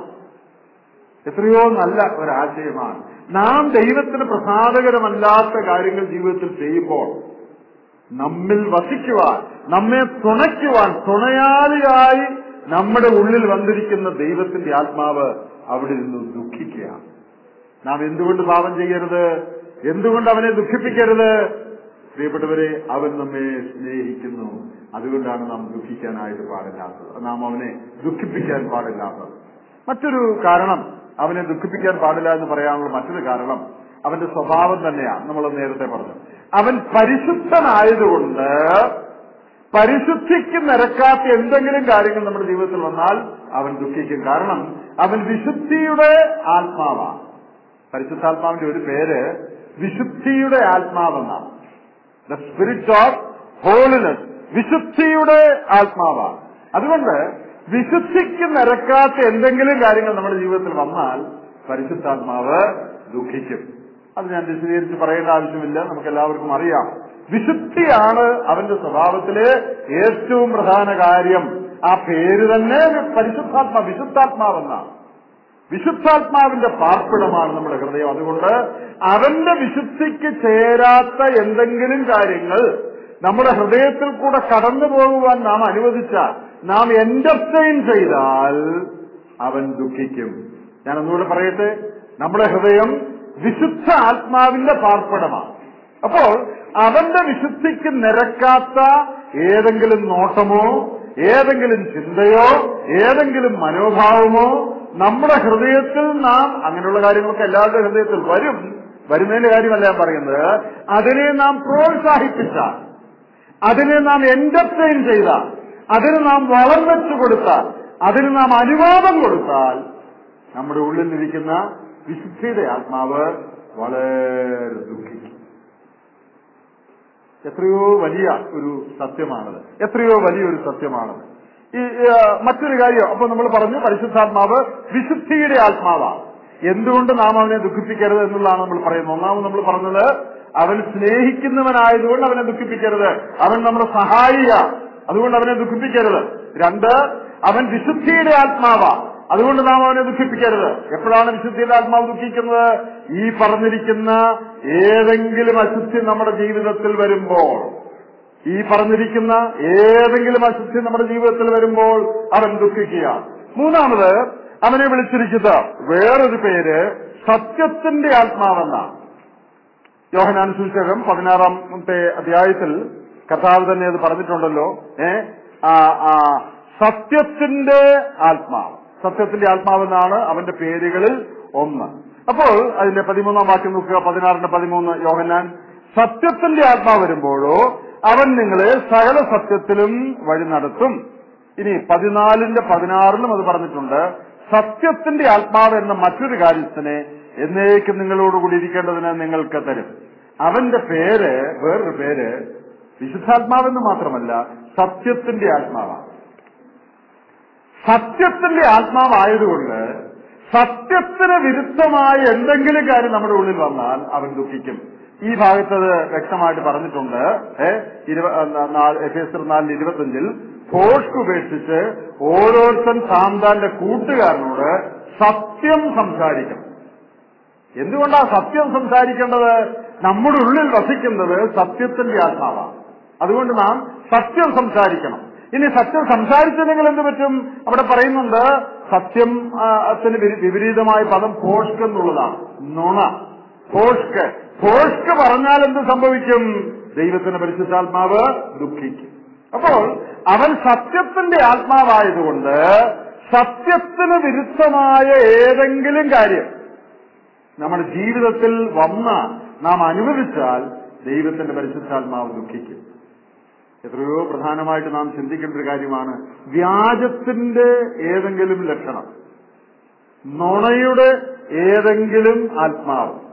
എത്രയോ നല്ല ഒരാശയമാണ്. നാം ദൈവത്തിന് പ്രസാദകരമല്ലാത്ത കാര്യങ്ങൾ ജീവിതത്തിൽ ചെയ്യുമ്പോൾ നമ്മിൽ വസിക്കുവാൻ, നമ്മെ തുണയ്ക്കുവാൻ, തുണയാളിയായി നമ്മുടെ ഉള്ളിൽ വന്നിരിക്കുന്ന ദൈവത്തിന്റെ ആത്മാവ് അവിടെ നിന്ന് ദുഃഖിക്കുകയാണ്. നാം എന്തുകൊണ്ട് പാപം ചെയ്യരുത്? എന്തുകൊണ്ട് അവനെ ദുഃഖിപ്പിക്കരുത്? പ്രിയപ്പെട്ടവരെ, അവൻ നമ്മെ സ്നേഹിക്കുന്നു. അതുകൊണ്ടാണ് നാം ദുഃഖിക്കാനായിട്ട് പാടില്ലാത്തത്, നാം അവനെ ദുഃഖിപ്പിക്കാൻ പാടില്ലാത്തത്. മറ്റൊരു കാരണം, അവനെ ദുഃഖിപ്പിക്കാൻ പാടില്ല എന്ന് പറയാനുള്ള മറ്റൊരു കാരണം അവന്റെ സ്വഭാവം തന്നെയാണ്. നമ്മൾ നേരത്തെ പറഞ്ഞു, അവൻ പരിശുദ്ധനായതുകൊണ്ട് പരിശുദ്ധിക്ക് നിരക്കാത്ത എന്തെങ്കിലും കാര്യങ്ങൾ നമ്മുടെ ജീവിതത്തിൽ വന്നാൽ അവൻ ദുഃഖിക്കും. കാരണം അവൻ വിശുദ്ധിയുടെ ആത്മാവാണ്. പരിശുദ്ധാത്മാവിന്റെ ഒരു പേര് വിശുദ്ധിയുടെ ആത്മാവെന്നാണ്. ദ സ്പിരിറ്റ് ഓഫ് ഹോളിനെസ്, വിശുദ്ധിയുടെ ആത്മാവാണ്. അതുകൊണ്ട് വിശുദ്ധിക്ക് നിരക്കാത്ത എന്തെങ്കിലും കാര്യങ്ങൾ നമ്മുടെ ജീവിതത്തിൽ വന്നാൽ പരിശുദ്ധാത്മാവ് ദുഃഖിക്കും. അത് ഞാൻ വിശദീകരിച്ച് പറയേണ്ട ആവശ്യമില്ല, നമുക്ക് എല്ലാവർക്കും അറിയാം. വിശുദ്ധിയാണ് അവന്റെ സ്വഭാവത്തിലെ ഏറ്റവും പ്രധാന കാര്യം. ആ പേര് തന്നെ പരിശുദ്ധാത്മാ, വിശുദ്ധാത്മാവെന്നാണ്. വിശുദ്ധാത്മാവിന്റെ പാർപ്പിടമാണ് നമ്മുടെ ഹൃദയം. അതുകൊണ്ട് അവന്റെ വിശുദ്ധിക്ക് ചേരാത്ത എന്തെങ്കിലും കാര്യങ്ങൾ നമ്മുടെ ഹൃദയത്തിൽ കൂടെ കടന്നു പോകുവാൻ നാം അനുവദിച്ചാൽ, നാം എന്റർടൈൻ ചെയ്താൽ അവൻ ദുഃഖിക്കും. ഞാൻ ഒന്നുകൂടെ പറയട്ടെ, നമ്മുടെ ഹൃദയം വിശുദ്ധ ആത്മാവിന്റെ പാർപ്പിടമാണ്. അപ്പോൾ അവന്റെ വിശുദ്ധിക്ക് നിരക്കാത്ത ഏതെങ്കിലും നോട്ടമോ ഏതെങ്കിലും ചിന്തയോ ഏതെങ്കിലും മനോഭാവമോ നമ്മുടെ ഹൃദയത്തിൽ നാം, അങ്ങനെയുള്ള കാര്യങ്ങളൊക്കെ എല്ലാവരുടെ ഹൃദയത്തിൽ വരും, വരുന്നതിന്റെ കാര്യമല്ല ഞാൻ പറയുന്നത്, അതിനെ നാം പ്രോത്സാഹിപ്പിച്ചാൽ, അതിനെ നാം എന്റർടൈൻ ചെയ്താൽ, അതിന് നാം വളം വെച്ചു കൊടുത്താൽ, അതിന് നാം അനുവാദം കൊടുത്താൽ നമ്മുടെ ഉള്ളിലിരിക്കുന്ന വിശുദ്ധിയുടെ ആത്മാവ് വളരെ ദുഃഖിക്കും. എത്രയോ വലിയ ഒരു സത്യമാണത്, എത്രയോ വലിയൊരു സത്യമാണത്. ഈ മറ്റൊരു കാര്യം, അപ്പൊ നമ്മൾ പറഞ്ഞു പരിശുദ്ധാത്മാവ് വിശുദ്ധിയുടെ ആത്മാവാണ്. എന്തുകൊണ്ട് നാം അവനെ ദുഃഖിപ്പിക്കരുത് എന്നുള്ളതാണ് നമ്മൾ പറയുന്നത്. ഒന്നാമത് നമ്മൾ പറഞ്ഞത്, അവൻ സ്നേഹിക്കുന്നവനായതുകൊണ്ട് അവനെ ദുഃഖിപ്പിക്കരുത്. അവൻ നമ്മുടെ സഹായിയാണ്, അതുകൊണ്ട് അവനെ ദുഃഖിപ്പിക്കരുത്. രണ്ട്, അവൻ വിശുദ്ധിയുടെ ആത്മാവാണ്, അതുകൊണ്ട് നാം അവനെ ദുഃഖിപ്പിക്കരുത്. എപ്പോഴാണ് വിശുദ്ധിയുടെ ആത്മാവ് ദുഃഖിക്കുന്നത്? ഈ പറഞ്ഞിരിക്കുന്ന ഏതെങ്കിലും അശുദ്ധി നമ്മുടെ ജീവിതത്തിൽ വരുമ്പോൾ, ഈ പറഞ്ഞിരിക്കുന്ന ഏതെങ്കിലും അശുദ്ധി നമ്മുടെ ജീവിതത്തിൽ വരുമ്പോൾ അവൻ ദുഃഖിക്കുക. മൂന്നാമത്, അവനെ വിളിച്ചിരിക്കുന്ന വേറൊരു പേര് സത്യത്തിന്റെ ആത്മാവെന്നാണ്. യോഹന്നാൻ സുവിശേഷം പതിനാറാമത്തെ അധ്യായത്തിൽ കർത്താവ് തന്നെ അത് പറഞ്ഞിട്ടുണ്ടല്ലോ. ഏ സത്യത്തിന്റെ ആത്മാവ്, സത്യത്തിന്റെ ആത്മാവെന്നാണ് അവന്റെ പേരുകളിൽ ഒന്ന്. അപ്പോൾ അതിന്റെ പതിമൂന്നാം വാക്യം നോക്കുക, പതിനാറിന്റെ പതിമൂന്ന്. യോഹന്നാൻ, സത്യത്തിന്റെ ആത്മാവ് വരുമ്പോഴോ അവൻ നിങ്ങളെ സകല സത്യത്തിലും വഴി നടത്തും. ഇനി പതിനാലിന്റെ പതിനാറിലും അത് പറഞ്ഞിട്ടുണ്ട്, സത്യത്തിന്റെ ആത്മാവ് എന്ന മറ്റൊരു കാര്യത്തിനെ എന്നേക്കും നിങ്ങളോടുകൂടി ഇരിക്കേണ്ടതിന് നിങ്ങൾക്ക് തരും. അവന്റെ പേര്, വേറൊരു പേര് വിശുദ്ധാത്മാവെന്ന് മാത്രമല്ല, സത്യത്തിന്റെ ആത്മാവാണ്. സത്യത്തിന്റെ ആത്മാവായതുകൊണ്ട് സത്യത്തിന് വിരുദ്ധമായ എന്തെങ്കിലും കാര്യം നമ്മുടെ ഉള്ളിൽ വന്നാൽ അവൻ ദുഃഖിക്കും. ഈ ഭാഗത്തത് വ്യക്തമായിട്ട് പറഞ്ഞിട്ടുണ്ട്. എഫേസ്യർ നാലിൽ ഇരുപത്തിയഞ്ചിൽ ഭോഷ്ക് ഉപേക്ഷിച്ച് ഓരോരുത്തൻ താൻ താന്റെ കൂട്ടുകാരനോട് സത്യം സംസാരിക്കണം. എന്തുകൊണ്ടാണ് സത്യം സംസാരിക്കേണ്ടത്? നമ്മുടെ ഉള്ളിൽ വസിക്കുന്നത് സത്യത്തിന്റെ ആത്മാവാണ്. അതുകൊണ്ട് നാം സത്യം സംസാരിക്കണം. ഇനി സത്യം സംസാരിച്ചെങ്കിൽ എന്ത് പറ്റും? അവിടെ പറയുന്നുണ്ട്, സത്യത്തിന് വിപരീതമായ പദം ഭോഷ്ക് എന്നുള്ളതാണ്, നുണ. ഭോഷ്ക് ഭോഷ്ക് പറഞ്ഞാൽ എന്ത് സംഭവിക്കും? ദൈവത്തിന്റെ പരിശുദ്ധാത്മാവ് ദുഃഖിക്കും. അപ്പോൾ അവൻ സത്യത്തിന്റെ ആത്മാവായതുകൊണ്ട് സത്യത്തിന് വിരുദ്ധമായ ഏതെങ്കിലും കാര്യം നമ്മുടെ ജീവിതത്തിൽ വന്ന നാം അനുവദിച്ചാൽ ദൈവത്തിന്റെ പരിശുദ്ധാത്മാവ് ദുഃഖിക്കും. എത്രയോ പ്രധാനമായിട്ട് നാം ചിന്തിക്കേണ്ട ഒരു കാര്യമാണ് വ്യാജത്തിന്റെ ഏതെങ്കിലും ലക്ഷണം, നുണയുടെ ഏതെങ്കിലും ആത്മാവ്,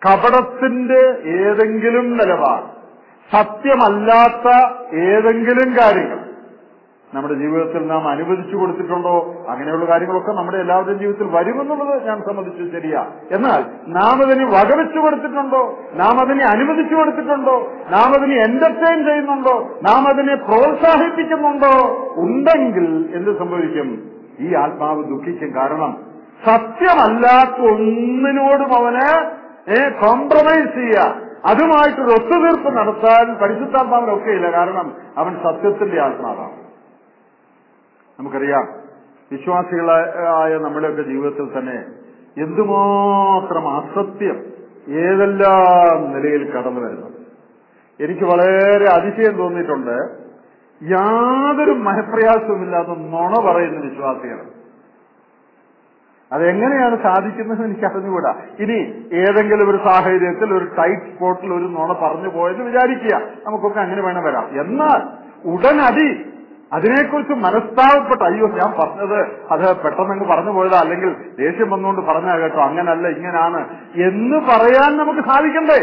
കപടത്തിന്റെ ഏതെങ്കിലും നിലപാട്, സത്യമല്ലാത്ത ഏതെങ്കിലും കാര്യങ്ങൾ നമ്മുടെ ജീവിതത്തിൽ നാം അനുവദിച്ചു കൊടുത്തിട്ടുണ്ടോ? അങ്ങനെയുള്ള കാര്യങ്ങളൊക്കെ നമ്മുടെ എല്ലാവരുടെയും ജീവിതത്തിൽ വരുമെന്നുള്ളത് ഞാൻ സമ്മതിച്ചു, ശരിയാ. എന്നാൽ നാം അതിന് വകവെച്ചു കൊടുത്തിട്ടുണ്ടോ? നാം അതിനെ അനുവദിച്ചു കൊടുത്തിട്ടുണ്ടോ? നാം അതിനെ എന്റർടൈൻ ചെയ്യുന്നുണ്ടോ? നാം അതിനെ പ്രോത്സാഹിപ്പിക്കുന്നുണ്ടോ? ഉണ്ടെങ്കിൽ എന്ത് സംഭവിക്കും? ഈ ആത്മാവ് ദുഃഖിക്കും. കാരണം സത്യമല്ലാത്ത ഒന്നിനോടും അവന് കോംപ്രമൈസ് ചെയ്യുക, അതുമായിട്ടൊരു ഒത്തുതീർപ്പ് നടത്താൻ പരിശുദ്ധാത്മാവിനൊക്കെ ഇല്ല. കാരണം അവൻ സത്യത്തിന്റെ ആത്മാവാണ്. നമുക്കറിയാം, വിശ്വാസികളായ നമ്മുടെയൊക്കെ ജീവിതത്തിൽ തന്നെ എന്തുമാത്രം അസത്യം ഏതെല്ലാം നിലയിൽ കടന്നു വരുന്നത്. എനിക്ക് വളരെ അതിശയം തോന്നിയിട്ടുണ്ട്. യാതൊരു മനഃപ്രയാസവുമില്ലാതെ നുണ പറയുന്ന വിശ്വാസികൾ. അതെങ്ങനെയാണ് സാധിക്കുന്നത് എനിക്ക് അറിഞ്ഞുകൂടാ. ഇനി ഏതെങ്കിലും ഒരു സാഹചര്യത്തിൽ ഒരു ടൈറ്റ് സ്പോട്ടിൽ ഒരു നുണ പറഞ്ഞു പോയെന്ന് വിചാരിക്കുക, നമുക്കൊക്കെ അങ്ങനെ വേണം വരാം. എന്നാൽ ഉടനടി അതിനെക്കുറിച്ച് മനസ്താവപ്പെട്ട, അയ്യോ ഞാൻ പറഞ്ഞത് അത് പെട്ടെന്നങ്ങ് പറഞ്ഞു പോയതാ, അല്ലെങ്കിൽ ദേഷ്യം വന്നുകൊണ്ട് പറഞ്ഞാ കേട്ടോ, അങ്ങനല്ല ഇങ്ങനാണ് എന്ന് പറയാൻ നമുക്ക് സാധിക്കണ്ടേ?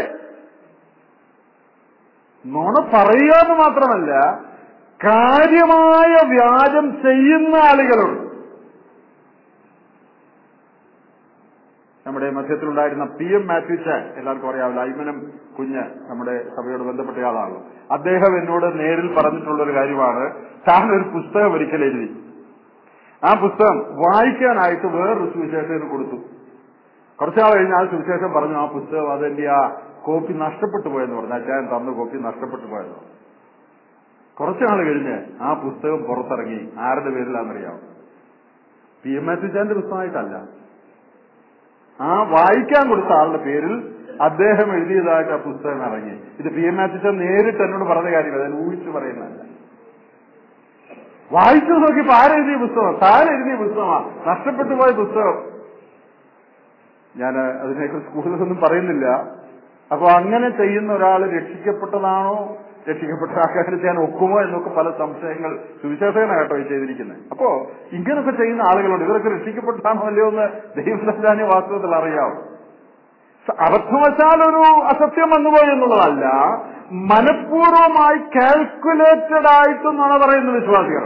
നുണ പറയാന്ന് മാത്രമല്ല, കാര്യമായ വ്യാജം ചെയ്യുന്ന ആളുകളുണ്ട്. നമ്മുടെ മധ്യത്തിലുണ്ടായിരുന്ന പി എം മാത്യു ചാൻ, എല്ലാവർക്കും അറിയാവില്ല, ഐമനം കുഞ്ഞ് നമ്മുടെ സഭയോട് ബന്ധപ്പെട്ട ആളാണ്. അദ്ദേഹം എന്നോട് നേരിൽ പറഞ്ഞിട്ടുള്ളൊരു കാര്യമാണ്, താൻ ഒരു പുസ്തകം ഒരിക്കൽ എഴുതി. ആ പുസ്തകം വായിക്കാനായിട്ട് വേറൊരു സുവിശേഷത്തിന് കൊടുത്തു. കുറച്ചാൾ കഴിഞ്ഞ് ആ സുവിശേഷം പറഞ്ഞു, ആ പുസ്തകം അതെന്റെ ആ കോപ്പി നഷ്ടപ്പെട്ടു പോയെന്ന് പറഞ്ഞു. അച്ഛൻ തന്ന കോപ്പി നഷ്ടപ്പെട്ടു പോയെന്ന്. കുറച്ചാൾ കഴിഞ്ഞ് ആ പുസ്തകം പുറത്തിറങ്ങി. ആരുടെ പേരിലാണെന്നറിയാം? പി എം മാത്യു ചാന്റെ പുസ്തകമായിട്ടല്ല, ആ വായിക്കാൻ കൊടുത്ത ആളുടെ പേരിൽ അദ്ദേഹം എഴുതിയതായിട്ട് ആ പുസ്തകം ഇറങ്ങി. ഇത് പി എം മാത്യു ചാൻ നേരിട്ട് എന്നോട് പറഞ്ഞ കാര്യമല്ല, ഞാൻ ഊഹിച്ചു പറയുന്നതല്ല. വായിച്ചു നോക്കിയപ്പോ ആരെഴുതിയ പുസ്തകം? താൻ എഴുതിയ പുസ്തകമാണ്, നഷ്ടപ്പെട്ടു പോയ പുസ്തകം. ഞാൻ അതിനെക്കുറിച്ച് കൂടുതലൊന്നും പറയുന്നില്ല. അപ്പൊ അങ്ങനെ ചെയ്യുന്ന ഒരാൾ രക്ഷിക്കപ്പെട്ടതാണോ, രക്ഷിക്കപ്പെട്ട ചെയ്യാൻ ഒക്കുമോ എന്നൊക്കെ പല സംശയങ്ങൾ സുവിശേഷകനായിട്ടോ ഈ ചെയ്തിരിക്കുന്നത്. അപ്പോ ഇങ്ങനൊക്കെ ചെയ്യുന്ന ആളുകളുണ്ട്. ഇവരൊക്കെ രക്ഷിക്കപ്പെട്ടാണോ അല്ലയോ എന്ന് ദൈവസംഘാന്യ വാസ്തവത്തിൽ അറിയാവും. അബദ്ധവശാലൊരു അസത്യം വന്നുപോയി എന്നുള്ളതല്ല, മനഃപൂർവമായി കാൽക്കുലേറ്റഡ് ആയിട്ട് നുണ പറയുന്ന വിശ്വാസികൾ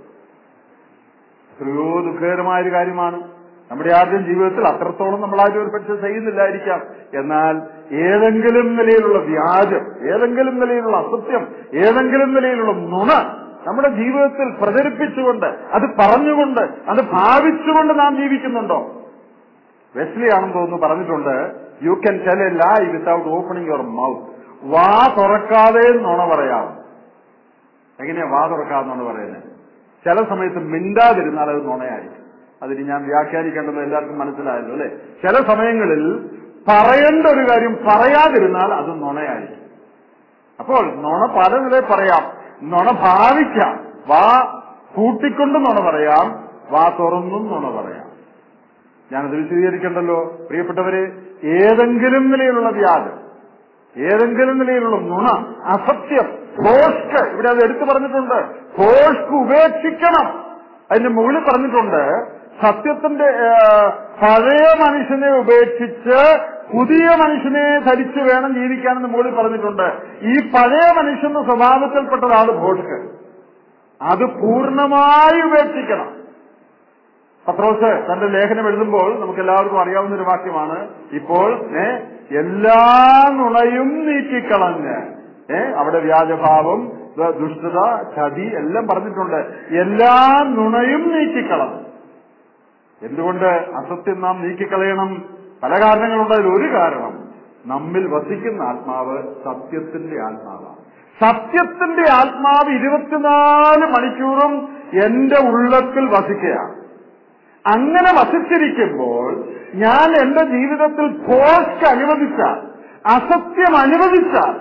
എത്രയോ ദുഃഖകരമായൊരു കാര്യമാണ്. നമ്മുടെ ആദ്യം ജീവിതത്തിൽ അത്രത്തോളം നമ്മളാരും ഒരു പക്ഷെ ചെയ്യുന്നില്ലായിരിക്കാം. എന്നാൽ ഏതെങ്കിലും നിലയിലുള്ള വ്യാജം, ഏതെങ്കിലും നിലയിലുള്ള അസത്യം, ഏതെങ്കിലും നിലയിലുള്ള നുണ നമ്മുടെ ജീവിതത്തിൽ പ്രചരിപ്പിച്ചുകൊണ്ട്, അത് പറഞ്ഞുകൊണ്ട്, അത് ഭാവിച്ചുകൊണ്ട് നാം ജീവിക്കുന്നുണ്ടോ? വെസ്ലി ആണെന്ന് തോന്നുന്നു പറഞ്ഞിട്ടുണ്ട്, you can tell a lie without opening your mouth. വാ തുറക്കാതെ നുണ പറയാം. എങ്ങനെയാ വാ തുറക്കാതെ നുണ പറയുന്നത്? ചില സമയത്ത് മിണ്ടാതിരുന്നാൽ അത് നുണയായിരിക്കും. അതിന് ഞാൻ വ്യാഖ്യാനിക്കേണ്ടത് എല്ലാവർക്കും മനസ്സിലായല്ലോ അല്ലെ? ചില സമയങ്ങളിൽ പറയേണ്ട ഒരു കാര്യം പറയാതിരുന്നാൽ അത് നുണയായിരിക്കും. അപ്പോൾ നുണ പല നിലയിൽ പറയാം. നുണ ഭാവിക്കാം. വാ കൂട്ടിക്കൊണ്ട് നുണ പറയാം, വാ തുറന്നും നുണ പറയാം. ഞാനത് വിശദീകരിക്കണ്ടല്ലോ പ്രിയപ്പെട്ടവരെ. ഏതെങ്കിലും നിലയിലുള്ള വ്യാജം, ഏതെങ്കിലും നിലയിലുള്ള നുണ, അസത്യം, ഭോഷ്ക്, ഇവിടെ അത് എടുത്തു പറഞ്ഞിട്ടുണ്ട്. ഭോഷ്ക് ഉപേക്ഷിക്കണം. അതിന്റെ മുകളിൽ പറഞ്ഞിട്ടുണ്ട്, സത്യത്തിന്റെ പഴയ മനുഷ്യനെ ഉപേക്ഷിച്ച് പുതിയ മനുഷ്യനെ ധരിച്ചു വേണം ജീവിക്കാനെന്ന് മുകളിൽ പറഞ്ഞിട്ടുണ്ട്. ഈ പഴയ മനുഷ്യന്റെ സ്വഭാവത്തിൽപ്പെട്ടതാണ് ഭോഷ്ക്. അത് പൂർണ്ണമായി ഉപേക്ഷിക്കണം. പത്രോസ് തന്റെ ലേഖനം എഴുതുമ്പോൾ നമുക്ക് എല്ലാവർക്കും അറിയാവുന്ന ഒരു വാക്യമാണ്, ഇപ്പോൾ ഏ എല്ലാ നുണയും നീക്കിക്കളഞ്ഞ്, ഏ അവിടെ വ്യാജഭാവം, ദുഷ്ടത, ചതി എല്ലാം പറഞ്ഞിട്ടുണ്ട്. എല്ലാ നുണയും നീക്കിക്കളഞ്ഞു. എന്തുകൊണ്ട് അസത്യം നാം നീക്കിക്കളയണം? പല കാരണങ്ങളുണ്ട്. അതിൽ ഒരു കാരണം, നമ്മിൽ വസിക്കുന്ന ആത്മാവ് സത്യത്തിന്റെ ആത്മാവാണ്. സത്യത്തിന്റെ ആത്മാവ് ഇരുപത്തിനാല് മണിക്കൂറും എന്റെ ഉള്ളത്തിൽ വസിക്കുകയാണ്. അങ്ങനെ വസിച്ചിരിക്കുമ്പോൾ ഞാൻ എന്റെ ജീവിതത്തിൽ ഭോഷ്ക് അനുവദിച്ചാൽ, അസത്യം അനുവദിച്ചാൽ,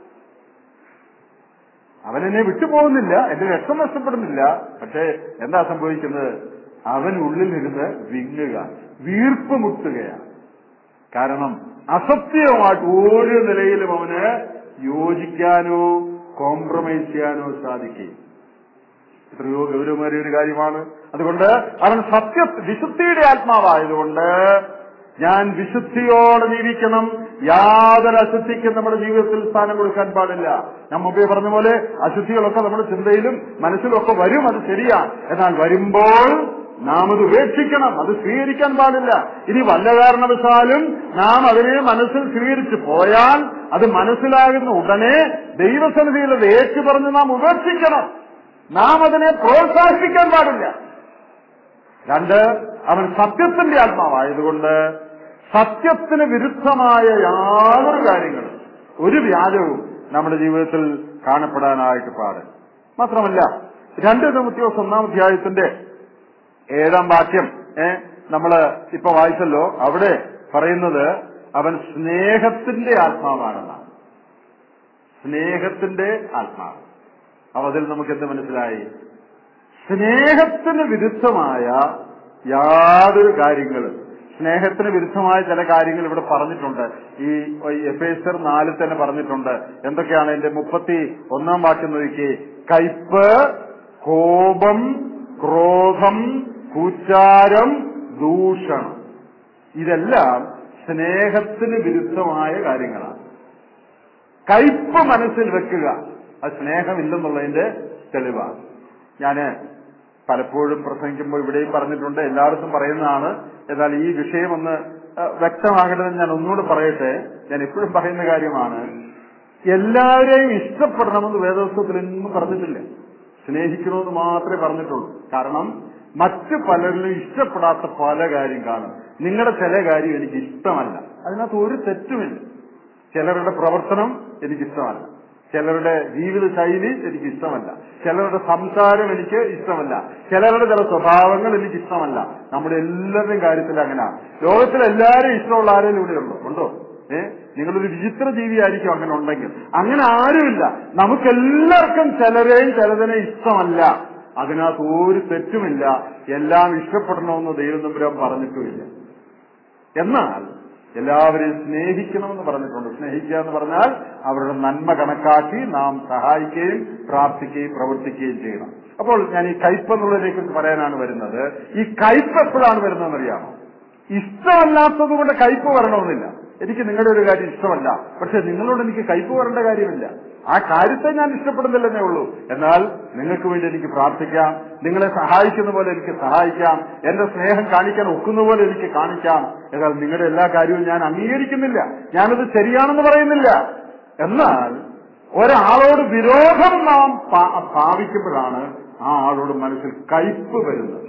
അവനെന്നെ വിട്ടുപോകുന്നില്ല, എന്റെ രക്തം നഷ്ടപ്പെടുന്നില്ല. പക്ഷേ എന്താ സംഭവിക്കുന്നത്? അവൻ ഉള്ളിലിരുന്ന് വിങ്ങുക, വീർപ്പ് മുട്ടുകയാണ്. കാരണം അസത്യവുമായിട്ട് ഒരു നിലയിലും അവന് യോജിക്കാനോ കോംപ്രമൈസ് ചെയ്യാനോ സാധിക്കും. എത്രയോ ഗൗരവമേറിയ ഒരു കാര്യമാണ്. അതുകൊണ്ട് അവൻ സത്യ വിശുദ്ധിയുടെ ആത്മാവായതുകൊണ്ട് ഞാൻ വിശുദ്ധിയോടെ ജീവിക്കണം, യാതൊരു അശുദ്ധിക്കും നമ്മുടെ ജീവിതത്തിൽ സ്ഥാനം കൊടുക്കാൻ പാടില്ല. ഞാൻ മുമ്പേ പറഞ്ഞ പോലെ അശുദ്ധികളൊക്കെ നമ്മുടെ ചിന്തയിലും മനസ്സിലൊക്കെ വരും, അത് ശരിയാണ്. എന്നാൽ വരുമ്പോൾ നാം അത് ഉപേക്ഷിക്കണം, അത് സ്വീകരിക്കാൻ പാടില്ല. ഇനി വല്ല കാരണവശാലും നാം അതിനെ മനസ്സിൽ സ്വീകരിച്ചു പോയാൽ അത് മനസ്സിലാകുന്ന ഉടനെ ദൈവസന്നിധിയിൽ അത് ഏറ്റുപറഞ്ഞ് നാം ഉപേക്ഷിക്കണം. നാം അതിനെ പ്രോത്സാഹിപ്പിക്കാൻ പാടില്ല. രണ്ട്, അവൻ സത്യത്തിന്റെ ആത്മാവായതുകൊണ്ട് സത്യത്തിന് വിരുദ്ധമായ യാതൊരു കാര്യങ്ങളും, ഒരു വ്യാജവും നമ്മുടെ ജീവിതത്തിൽ കാണപ്പെടാനായിട്ട് പാടില്ല. മാത്രമല്ല, രണ്ട് തിമോഥെയോസ് ഒന്നാം അധ്യായത്തിന്റെ ഏഴാം വാക്യം ഏഹ് നമ്മള് ഇപ്പൊ വായിച്ചല്ലോ, അവിടെ പറയുന്നത് അവൻ സ്നേഹത്തിന്റെ ആത്മാവാണെന്നാണ്. സ്നേഹത്തിന്റെ ആത്മാവ്. അപ്പൊ അതിൽ നമുക്ക് എന്ത് മനസ്സിലായി? സ്നേഹത്തിന് വിരുദ്ധമായ യാതൊരു കാര്യങ്ങളും, സ്നേഹത്തിന് വിരുദ്ധമായ ചില കാര്യങ്ങൾ ഇവിടെ പറഞ്ഞിട്ടുണ്ട്. ഈ എഫേസ്യർ നാലിൽ തന്നെ പറഞ്ഞിട്ടുണ്ട്. എന്തൊക്കെയാണ്? എന്റെ മുപ്പത്തി ഒന്നാം വാക്യം നോക്കി. കയ്പ്, കോപം, ക്രോധം, കൂച്ചാരം, ദൂഷണം, ഇതെല്ലാം സ്നേഹത്തിന് വിരുദ്ധമായ കാര്യങ്ങളാണ്. കയ്പ് മനസ്സിൽ വെക്കുക, അത് സ്നേഹമില്ലെന്നുള്ളതിന്റെ തെളിവാണ്. ഞാന് പലപ്പോഴും പ്രസംഗിക്കുമ്പോൾ ഇവിടെയും പറഞ്ഞിട്ടുണ്ട്, എല്ലായിടത്തും പറയുന്നതാണ്. എന്നാൽ ഈ വിഷയം ഒന്ന് വ്യക്തമാകണമെന്ന് ഞാൻ ഒന്നുകൂടെ പറയട്ടെ. ഞാൻ എപ്പോഴും പറയുന്ന കാര്യമാണ്, എല്ലാവരെയും ഇഷ്ടപ്പെടണമെന്ന് വേദപുസ്തകത്തിൽ എന്നും പറഞ്ഞിട്ടില്ല. സ്നേഹിക്കണമെന്ന് മാത്രമേ പറഞ്ഞിട്ടുള്ളൂ. കാരണം മറ്റു പലരിലും ഇഷ്ടപ്പെടാത്ത പല കാര്യം കാണും. നിങ്ങളുടെ ചില കാര്യം എനിക്ക് ഇഷ്ടമല്ല, അതിനകത്ത് ഒരു തെറ്റുമില്ല. ചിലരുടെ പ്രവർത്തനം എനിക്കിഷ്ടമല്ല, ചിലരുടെ ജീവിത ശൈലി എനിക്ക് ഇഷ്ടമല്ല, ചിലരുടെ സംസാരം എനിക്ക് ഇഷ്ടമല്ല, ചിലരുടെ ചില സ്വഭാവങ്ങൾ എനിക്ക് ഇഷ്ടമല്ല. നമ്മുടെ എല്ലാവരുടെയും കാര്യത്തിൽ അങ്ങനെയാണ്. ലോകത്തിൽ എല്ലാവരും ഇഷ്ടമുള്ള ആരെങ്കിലും ഇവിടെ ഉണ്ടോ? ഉണ്ടോ? ഏഹ് നിങ്ങളൊരു വിചിത്ര ജീവിയായിരിക്കും അങ്ങനെ ഉണ്ടെങ്കിൽ. അങ്ങനെ ആരുമില്ല. നമുക്കെല്ലാവർക്കും ചിലരെയും ചിലതിനെ ഇഷ്ടമല്ല. അതിനകത്ത് ഒരു തെറ്റുമില്ല. എല്ലാം ഇഷ്ടപ്പെടണമെന്ന് ദൈവം തമ്പുരാൻ പറഞ്ഞിട്ടുമില്ല. എന്നാൽ എല്ലാവരെയും സ്നേഹിക്കണമെന്ന് പറഞ്ഞിട്ടുണ്ട്. സ്നേഹിക്കുക എന്ന് പറഞ്ഞാൽ അവരുടെ നന്മ കണക്കാക്കി നാം സഹായിക്കുകയും പ്രാർത്ഥിക്കുകയും പ്രവർത്തിക്കുകയും ചെയ്യണം. അപ്പോൾ ഞാൻ ഈ കയ്പ് എന്നുള്ളതിനെ കുറിച്ച് പറയാനാണ് വരുന്നത്. ഈ കയ്പ് എപ്പോഴാണ് വരുന്നതെന്നറിയാമോ? ഇഷ്ടമല്ലാത്തത് കൊണ്ട് കയ്പ് വരണമെന്നില്ല. എനിക്ക് നിങ്ങളുടെ ഒരു കാര്യം ഇഷ്ടമല്ല, പക്ഷെ നിങ്ങളോട് എനിക്ക് കയ്പ് വരേണ്ട കാര്യമില്ല. ആ കാര്യത്തെ ഞാൻ ഇഷ്ടപ്പെടുന്നില്ലെന്നേ ഉള്ളൂ. എന്നാൽ നിങ്ങൾക്ക് വേണ്ടി എനിക്ക് പ്രാർത്ഥിക്കാം, നിങ്ങളെ സഹായിക്കുന്ന പോലെ എനിക്ക് സഹായിക്കാം, എന്റെ സ്നേഹം കാണിക്കാൻ ഒക്കുന്ന പോലെ എനിക്ക് കാണിക്കാം. എന്നാൽ നിങ്ങളുടെ എല്ലാ കാര്യവും ഞാൻ അംഗീകരിക്കുന്നില്ല, ഞാനത് ശരിയാണെന്ന് പറയുന്നില്ല. എന്നാൽ ഒരാളോട് വിരോധം നാം സ്ഥാപിക്കുമ്പോഴാണ് ആ ആളോട് മനസ്സിൽ കയ്പ് വരുന്നത്.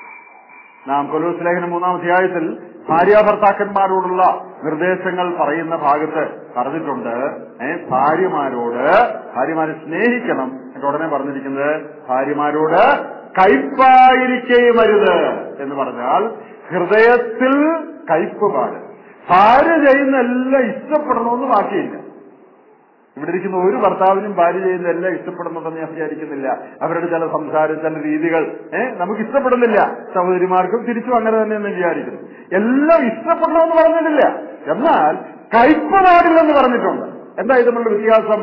നാം കൊലോസ്യ ലേഖനം മൂന്നാം അധ്യായത്തിൽ ഭാര്യാഭർത്താക്കന്മാരോടുള്ള നിർദ്ദേശങ്ങൾ പറയുന്ന ഭാഗത്ത് പറഞ്ഞിട്ടുണ്ട്, ഏഹ് ഭാര്യമാരോട് ഭാര്യമാരെ സ്നേഹിക്കണം. എന്നിട്ട് ഉടനെ പറഞ്ഞിരിക്കുന്നത് ഭാര്യമാരോട് കയ്പായിരിക്കുകയും അരുത് എന്ന് പറഞ്ഞാൽ ഹൃദയത്തിൽ കയ്പ് പാടില്ല. ഭാര്യ ചെയ്യുന്ന എല്ലാം ഇഷ്ടപ്പെടണമെന്ന് ബാക്കിയില്ല. ഇവിടെ ഇരിക്കുന്ന ഒരു ഭർത്താവിനും ഭാര്യ ചെയ്യുന്ന എല്ലാം ഇഷ്ടപ്പെടുന്നുണ്ടെന്ന് ഞാൻ വിചാരിക്കുന്നില്ല. അവരുടെ ചില സംസാരം, ചില രീതികൾ ഏഹ് നമുക്ക് ഇഷ്ടപ്പെടുന്നില്ല. സഹോദരിമാർക്കും തിരിച്ചും അങ്ങനെ തന്നെയെന്ന് വിചാരിക്കുന്നു. എല്ലാം ഇഷ്ടപ്പെടണമെന്ന് പറഞ്ഞിട്ടില്ല, എന്നാൽ കയ്പ് പാടില്ലെന്ന് പറഞ്ഞിട്ടുണ്ട്. എന്താ ഇത് തമ്മിലുള്ള വ്യത്യാസം?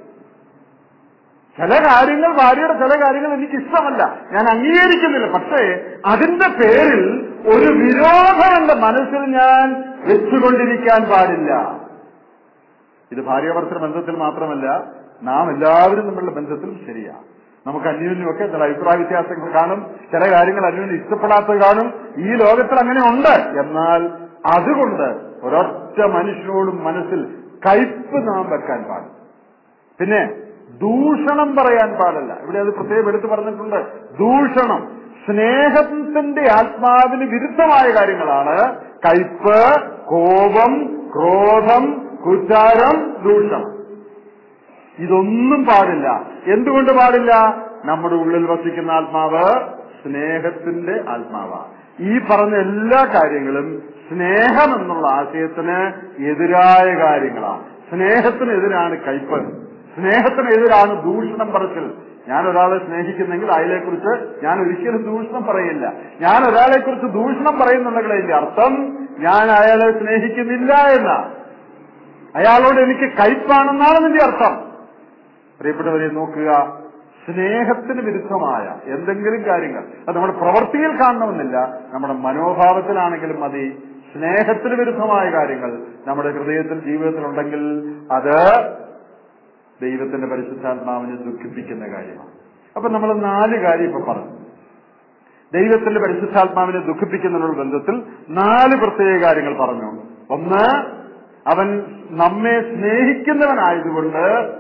ചില കാര്യങ്ങൾ, ഭാര്യയുടെ ചില കാര്യങ്ങൾ എനിക്ക് ഇഷ്ടമല്ല, ഞാൻ അംഗീകരിക്കുന്നില്ല. പക്ഷേ അതിന്റെ പേരിൽ ഒരു വിരോധം എന്റെ മനസ്സിൽ ഞാൻ വെച്ചുകൊണ്ടിരിക്കാൻ പാടില്ല. ഇത് ഭാര്യാഭർത്തൃ ബന്ധത്തിൽ മാത്രമല്ല, നാം എല്ലാവരും തമ്മിലുള്ള ബന്ധത്തിലും ശരിയാണ്. നമുക്ക് അന്യോന്യമൊക്കെ ചില അഭിപ്രായ വ്യത്യാസങ്ങൾ കാണും, ചില കാര്യങ്ങൾ അന്യോന്യം ഇഷ്ടപ്പെടാത്തത് കാണും. ഈ ലോകത്തിൽ അങ്ങനെ ഉണ്ട്. എന്നാൽ അതുകൊണ്ട് ഒരൊറ്റ മനുഷ്യനോടും മനസ്സിൽ കയ്പ് നാം വെക്കാൻ പാടില്ല. പിന്നെ ദൂഷണം പറയാൻ പാടില്ല. ഇവിടെ അത് പ്രത്യേകം എടുത്തു പറഞ്ഞിട്ടുണ്ട്. ദൂഷണം സ്നേഹത്തിന്റെ ആത്മാവിന് വിരുദ്ധമായ കാര്യങ്ങളാണ് കയ്പ്, കോപം, ക്രോധം, കുറ്റാരം, ദൂഷണം. ഇതൊന്നും പാടില്ല. എന്തുകൊണ്ട് പാടില്ല? നമ്മുടെ ഉള്ളിൽ വസിക്കുന്ന ആത്മാവ് സ്നേഹത്തിന്റെ ആത്മാവാണ്. ഈ പറഞ്ഞ എല്ലാ കാര്യങ്ങളും സ്നേഹം എന്നുള്ള ആശയത്തിന് എതിരായ കാര്യങ്ങളാണ്. സ്നേഹത്തിനെതിരാണ് കയ്പ്, സ്നേഹത്തിനെതിരാണ് ദൂഷണം പറച്ചിൽ. ഞാൻ ഒരാളെ സ്നേഹിക്കുന്നെങ്കിൽ അയാളെക്കുറിച്ച് ഞാൻ ഒരിക്കലും ദൂഷണം പറയില്ല. ഞാൻ ഒരാളെക്കുറിച്ച് ദൂഷണം പറയുന്നുണ്ടെങ്കിൽ അതിന്റെ അർത്ഥം ഞാൻ അയാളെ സ്നേഹിക്കുന്നില്ല എന്നാണ്. അയാളോട് എനിക്ക് കയ്പാണെന്നാണ് നിന്റെ അർത്ഥം. പ്രിയപ്പെട്ടവരെ നോക്കുക, സ്നേഹത്തിന് വിരുദ്ധമായ എന്തെങ്കിലും കാര്യങ്ങൾ അത് നമ്മുടെ പ്രവൃത്തിയിൽ കാണണമെന്നില്ല, നമ്മുടെ മനോഭാവത്തിലാണെങ്കിലും മതി. സ്നേഹത്തിന് വിരുദ്ധമായ കാര്യങ്ങൾ നമ്മുടെ ഹൃദയത്തിൽ ജീവിതത്തിലുണ്ടെങ്കിൽ അത് ദൈവത്തിന്റെ പരിശുദ്ധാത്മാവിനെ ദുഃഖിപ്പിക്കുന്ന കാര്യമാണ്. അപ്പൊ നമ്മൾ നാല് കാര്യം ഇപ്പൊ പറഞ്ഞു. ദൈവത്തിന്റെ പരിശുദ്ധാത്മാവിനെ ദുഃഖിപ്പിക്കുന്നതിനുള്ള ബന്ധത്തിൽ നാല് പ്രത്യേക കാര്യങ്ങൾ പറഞ്ഞു. ഒന്ന്, അവൻ നമ്മെ സ്നേഹിക്കുന്നവനായതുകൊണ്ട്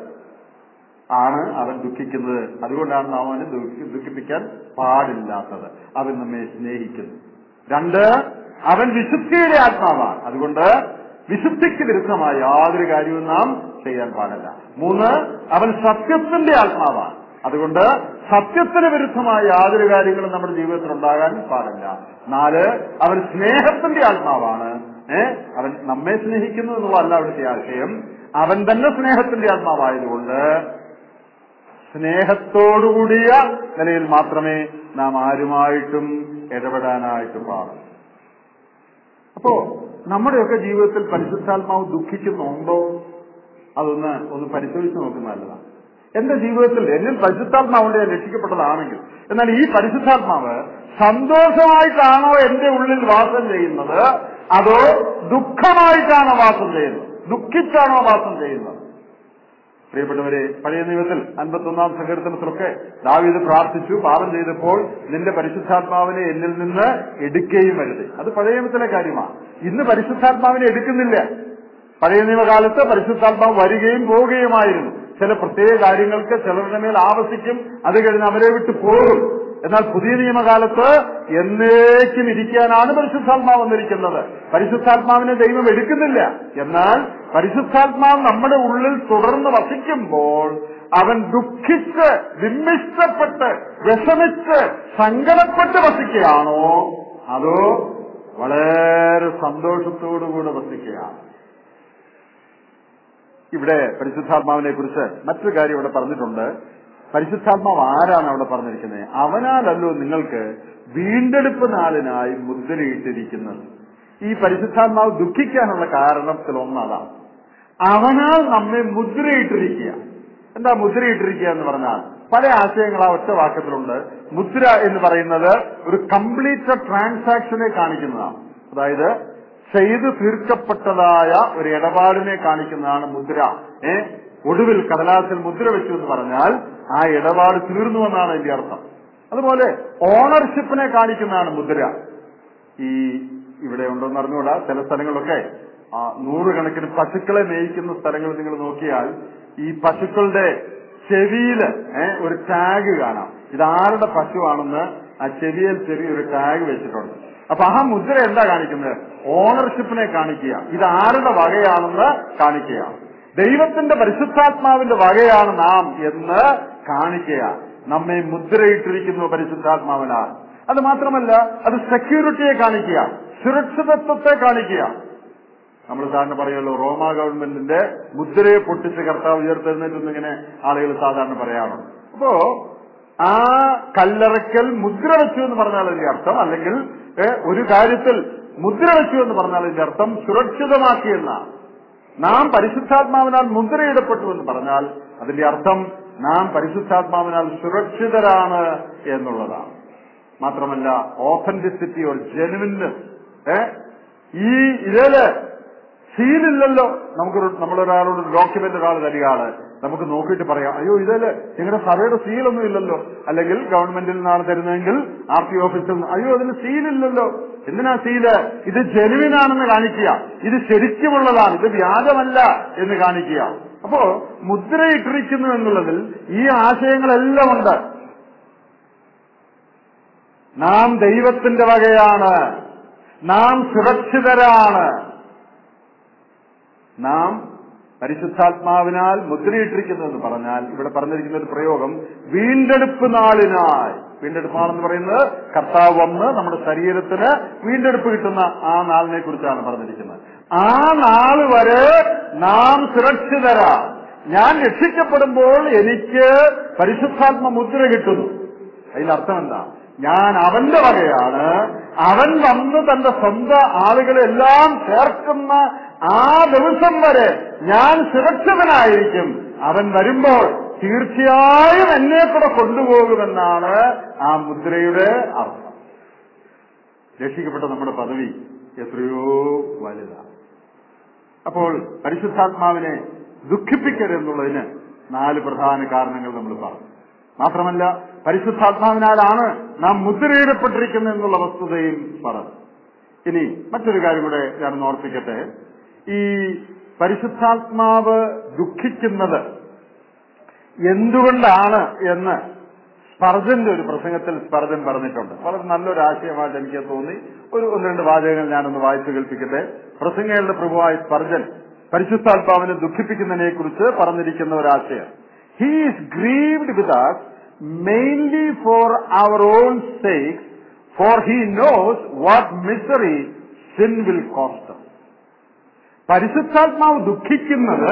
ആണ് അവൻ ദുഃഖിക്കുന്നത്. അതുകൊണ്ടാണ് നാം അവനെ ദുഃഖിപ്പിക്കാൻ പാടില്ലാത്തത്. അവൻ നമ്മെ സ്നേഹിക്കുന്നു. രണ്ട്, അവൻ വിശുദ്ധിയുടെ ആത്മാവാണ്. അതുകൊണ്ട് വിശുദ്ധിക്ക് വിരുദ്ധമായ യാതൊരു കാര്യവും നാം ചെയ്യാൻ പാടില്ല. മൂന്ന്, അവൻ സത്യത്തിന്റെ ആത്മാവാണ്. അതുകൊണ്ട് സത്യത്തിന് വിരുദ്ധമായ യാതൊരു കാര്യങ്ങളും നമ്മുടെ ജീവിതത്തിൽ ഉണ്ടാകാൻ പാടില്ല. നാല്, അവൻ സ്നേഹത്തിന്റെ ആത്മാവാണ്. ഏഹ് അവൻ നമ്മെ സ്നേഹിക്കുന്നു എന്നുള്ളതല്ല അവിടുത്തെ ആശയം. അവൻ തന്നെ സ്നേഹത്തിന്റെ ആത്മാവായതുകൊണ്ട് സ്നേഹത്തോടുകൂടിയ നിലയിൽ മാത്രമേ നാം ആരുമായിട്ടും ഇടപെടാനായിട്ട് പാടും. അപ്പോ നമ്മുടെയൊക്കെ ജീവിതത്തിൽ പരിശുദ്ധാത്മാവ് ദുഃഖിക്കുന്നുണ്ടോ? അതൊന്ന് ഒന്ന് പരിശോധിച്ച് നോക്കുന്നത് നല്ലതാണ്. എന്റെ ജീവിതത്തിൽ എന്നിൽ പരിശുദ്ധാത്മാവുണ്ട്, ഞാൻ രക്ഷിക്കപ്പെട്ടതാണെങ്കിൽ, എന്നാൽ ഈ പരിശുദ്ധാത്മാവ് സന്തോഷമായിട്ടാണോ എന്റെ ഉള്ളിൽ വാസം ചെയ്യുന്നത്, അതോ ദുഃഖമായിട്ടാണോ വാസം ചെയ്യുന്നത്, ദുഃഖിച്ചാണോ വാസം ചെയ്യുന്നത്? പ്രിയപ്പെട്ടവരെ, പഴയ നിയമത്തിൽ അൻപത്തി ഒന്നാം സങ്കീർത്തനത്തിലൊക്കെ ദാവീദ് പ്രാർത്ഥിച്ചു, പാപം ചെയ്തപ്പോൾ നിന്റെ പരിശുദ്ധാത്മാവിനെ എന്നിൽ നിന്ന് എടുക്കുകയും വരുത്. അത് പഴയ നിയമത്തിലെ കാര്യമാണ്. ഇന്ന് പരിശുദ്ധാത്മാവിനെ എടുക്കുന്നില്ല. പഴയ നിയമകാലത്ത് പരിശുദ്ധാത്മാവ് വരികയും പോവുകയുമായിരുന്നു. ചില പ്രത്യേക കാര്യങ്ങൾക്ക് ചിലരുടെ മേൽ ആവസിക്കും, അത് കഴിഞ്ഞ് അവരെ വിട്ട് പോകും. എന്നാൽ പുതിയ നിയമകാലത്ത് എന്നേക്കും ഇരിക്കാനാണ് പരിശുദ്ധാത്മാവ് വന്നിരിക്കുന്നത്. പരിശുദ്ധാത്മാവിനെ ദൈവം എടുക്കുന്നില്ല. എന്നാൽ പരിശുദ്ധാത്മാവ് നമ്മുടെ ഉള്ളിൽ തുടർന്ന് വസിക്കുമ്പോൾ അവൻ ദുഃഖിച്ച് വിമ്മിഷ്ടപ്പെട്ട് വിഷമിച്ച് സങ്കടപ്പെട്ട് വസിക്കുകയാണോ, അതോ വളരെ സന്തോഷത്തോടുകൂടെ വസിക്കുകയാണ്? ഇവിടെ പരിശുദ്ധാത്മാവിനെ കുറിച്ച് മറ്റൊരു കാര്യം ഇവിടെ പറഞ്ഞിട്ടുണ്ട്. പരിശുദ്ധാത്മാവ് ആരാണ് അവിടെ പറഞ്ഞിരിക്കുന്നത്? അവനാലല്ലോ നിങ്ങൾക്ക് വീണ്ടെടുപ്പ് നാളിനായി മുദ്രയിട്ടിരിക്കുന്നത്. ഈ പരിശുദ്ധാത്മാവ് ദുഃഖിക്കാനുള്ള കാരണത്തിൽ ഒന്നതാണ്, അവനാൽ നമ്മെ മുദ്രയിട്ടിരിക്കുക. എന്താ മുദ്രയിട്ടിരിക്കുക എന്ന് പറഞ്ഞാൽ പല ആശയങ്ങൾ ആ ഒറ്റ വാക്യത്തിലുണ്ട്. മുദ്ര എന്ന് പറയുന്നത് ഒരു കംപ്ലീറ്റ് ട്രാൻസാക്ഷനെ കാണിക്കുന്നതാണ്. അതായത് ചെയ്തു തീർക്കപ്പെട്ടതായ ഒരു ഇടപാടിനെ കാണിക്കുന്നതാണ് മുദ്ര. ഏ ഒടുവിൽ കടലാസിൽ മുദ്ര വെച്ചു എന്ന് പറഞ്ഞാൽ ആ ഇടപാട് തീർന്നു എന്നാണ് അതിന്റെ അർത്ഥം. അതുപോലെ ഓണർഷിപ്പിനെ കാണിക്കുന്നതാണ് മുദ്ര. ഈ ഇവിടെ ഉണ്ടോന്ന് അറിഞ്ഞുകൂടാ, ചില സ്ഥലങ്ങളിലൊക്കെ ആ നൂറുകണക്കിന് പശുക്കളെ മേയിക്കുന്ന സ്ഥലങ്ങൾ നിങ്ങൾ നോക്കിയാൽ ഈ പശുക്കളുടെ ചെവിയില് ഏഹ് ഒരു ടാഗ് കാണാം. ഇതാരുടെ പശുവാണെന്ന് ആ ചെവിയിൽ ചെറിയൊരു ടാഗ് വെച്ചിട്ടുണ്ട്. അപ്പൊ ആ മുദ്ര എന്താ കാണിക്കുന്നത്? ഓണർഷിപ്പിനെ കാണിക്കുക, ഇതാരുടെ വകയാണെന്ന് കാണിക്കുക. ദൈവത്തിന്റെ പരിശുദ്ധാത്മാവിന്റെ വകയാണ് നാം എന്ന് കാണിക്കുക. നമ്മെ മുദ്രയിട്ടിരിക്കുന്നു പരിശുദ്ധാത്മാവിനാൽ. അത് മാത്രമല്ല, അത് സെക്യൂരിറ്റിയെ കാണിക്കുക, സുരക്ഷിതത്വത്തെ കാണിക്കുക. നമ്മൾ സാധാരണ പറയുള്ളൂ, റോമ ഗവൺമെന്റിന്റെ മുദ്രയെ പൊട്ടിച്ച് കർത്താവ് ഉയർത്തെഴുന്നേറ്റെന്നിങ്ങനെ ആളുകൾ സാധാരണ പറയാറുണ്ട്. അപ്പോ ആ കല്ലറയ്ക്കൽ മുദ്ര വെച്ചു എന്ന് പറഞ്ഞാൽ അതിന്റെ അർത്ഥം, അല്ലെങ്കിൽ ഒരു കാര്യത്തിൽ മുദ്ര വെച്ചു എന്ന് പറഞ്ഞാൽ അതിന്റെ അർത്ഥം സുരക്ഷിതമാക്കിയെന്നാണ്. നാം പരിശുദ്ധാത്മാവിനാൽ മുദ്രയിടപ്പെട്ടു എന്ന് പറഞ്ഞാൽ അതിന്റെ അർത്ഥം നാം പരിശുദ്ധാത്മാവിനാൽ സുരക്ഷിതരാണ് എന്നുള്ളതാണ്. മാത്രമല്ല, ഓതന്റിസിറ്റി ഓർ ജെനുവിൻനെസ്. ഏഹ് ഈ ഇതില് സീലില്ലല്ലോ. നമുക്കൊരു നമ്മളൊരാളോട് ഡോക്യുമെന്റ് ഒരാൾ തരികയാണ്, നമുക്ക് നോക്കിയിട്ട് പറയാം, അയ്യോ ഇതില് നിങ്ങളുടെ സഭയുടെ സീലൊന്നും ഇല്ലല്ലോ. അല്ലെങ്കിൽ ഗവൺമെന്റിൽ നിന്നാണ് തരുന്നതെങ്കിൽ ആർ ടി ഓഫീസിൽ നിന്ന്, അയ്യോ അതിന് സീലില്ലല്ലോ. എന്തിനാ സീല്? ഇത് ജെനുവിനാണെന്ന് കാണിക്കുക, ഇത് ശരിക്കുമുള്ളതാണ്, ഇത് വ്യാജമല്ല എന്ന് കാണിക്കുക. അപ്പോ മുദ്രയിട്ടിരിക്കുന്നു എന്നുള്ളതിൽ ഈ ആശയങ്ങളെല്ലാം ഉണ്ട്. നാം ദൈവത്തിന്റെ വകയാണ്, നാം സുരക്ഷിതരാണ്, നാം പരിശുദ്ധാത്മാവിനാൽ മുദ്രയിട്ടിരിക്കുന്നു എന്ന് പറഞ്ഞാൽ ഇവിടെ പറഞ്ഞിരിക്കുന്ന ഒരു പ്രയോഗം വീണ്ടെടുപ്പ് നാളിനായി. വീണ്ടെടുപ്പ് നാളെന്ന് പറയുന്നത് കർത്താവ് വന്ന് നമ്മുടെ ശരീരത്തിന് വീണ്ടെടുപ്പ് കിട്ടുന്ന ആ നാളിനെ കുറിച്ചാണ് പറഞ്ഞിരിക്കുന്നത്. ആ നാൾ വരെ നാം സുരക്ഷിതരാ. ഞാൻ രക്ഷിക്കപ്പെടുമ്പോൾ എനിക്ക് പരിശുദ്ധാത്മ മുദ്ര കിട്ടുന്നു. അതിനർത്ഥം എന്താ? ഞാൻ അവന്റെ വകയാണ്. അവൻ വന്ന് തന്റെ സ്വന്തം ആളുകളെല്ലാം ചേർക്കുന്ന ആ ദിവസം വരെ ഞാൻ സുരക്ഷിതനായിരിക്കും. അവൻ വരുമ്പോൾ തീർച്ചയായും എന്നെ കൂടെ കൊണ്ടുപോകുമെന്നാണ് ആ മുദ്രയുടെ അർത്ഥം. രക്ഷിക്കപ്പെട്ട നമ്മുടെ പദവി എത്രയോ വലുതാണ്. അപ്പോൾ പരിശുദ്ധാത്മാവിനെ ദുഃഖിപ്പിക്കരുതെന്നുള്ളതിന് നാല് പ്രധാന കാരണങ്ങൾ നമ്മൾ പറഞ്ഞു. മാത്രമല്ല പരിശുദ്ധാത്മാവിനാലാണ് നാം മുദ്രയിടപ്പെട്ടിരിക്കുന്നത് എന്നുള്ള വസ്തുതയും പറഞ്ഞു. ഇനി മറ്റൊരു കാര്യം കൂടെ ഞാൻ ഓർപ്പിക്കട്ടെ. ഈ പരിശുദ്ധാത്മാവ് ദുഃഖിക്കുന്നത് എന്തുകൊണ്ടാണ് എന്ന് സ്പർജന്റെ ഒരു പ്രസംഗത്തിൽ സ്പർജൻ പറഞ്ഞിട്ടുണ്ട്. വളരെ നല്ലൊരു ആശയമായിട്ട് എനിക്ക് തോന്നി. ഒരു ഒന്ന് രണ്ട് വാചകങ്ങൾ ഞാനൊന്ന് വായിച്ചു കേൾപ്പിക്കട്ടെ. പ്രസംഗങ്ങളുടെ പ്രഭുവായ സ്പർജൻ പരിശുദ്ധാത്മാവിനെ ദുഃഖിപ്പിക്കുന്നതിനെ കുറിച്ച് പറഞ്ഞിരിക്കുന്ന ഒരാശയം. He is grieved with us mainly for our own sakes, for he knows what misery sin will cost us. പരിശുദ്ധാത്മാവ് ദുഃഖിക്കുന്നത്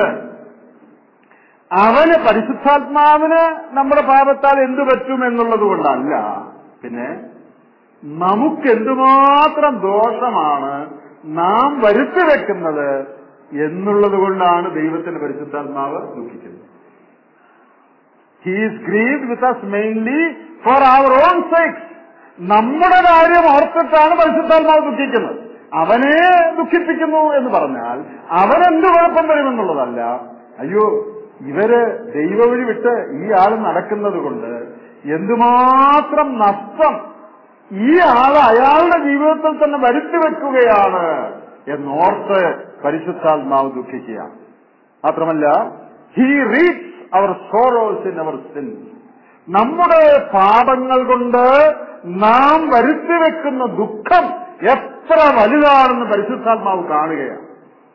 അവന് പരിശുദ്ധാത്മാവിന് നമ്മുടെ പാപത്താൽ എന്തു പറ്റും എന്നുള്ളത് കൊണ്ടല്ല, പിന്നെ നമുക്ക് എന്തുമാത്രം ദോഷമാണ് നാം വരുത്തി വെക്കുന്നത് എന്നുള്ളത് കൊണ്ടാണ് ദൈവത്തിന്റെ പരിശുദ്ധാത്മാവ് ദുഃഖിക്കുന്നത്. He is grieved with us mainly for our own sakes. നമ്മുടെ കാര്യം ഓർത്തിട്ടാണ് പരിശുദ്ധാത്മാവ് ദുഃഖിക്കുന്നത്. അവനെ ദുഃഖിപ്പിക്കുന്നു എന്ന് പറഞ്ഞാൽ അവനെന്ത് കുഴപ്പം വരുമെന്നുള്ളതല്ല. അയ്യോ, ഇവര് ദൈവവഴി വിട്ട് ഈ ആൾ നടക്കുന്നത് കൊണ്ട് എന്തുമാത്രം നഷ്ടം ഈ ആൾ അയാളുടെ ജീവിതത്തിൽ തന്നെ വരുത്തി വെക്കുകയാണ് എന്നോർത്ത് പരിശുദ്ധാത്മാവ് ദുഃഖിക്കുക. മാത്രമല്ല, he reads our sorrows in our sins. നമ്മുടെ പാപങ്ങൾ കൊണ്ട് നാം വരുത്തി വെക്കുന്ന ദുഃഖം എത്ര വലുതാണെന്ന് പരിശുദ്ധാത്മാവ് കാണുകയാണ്.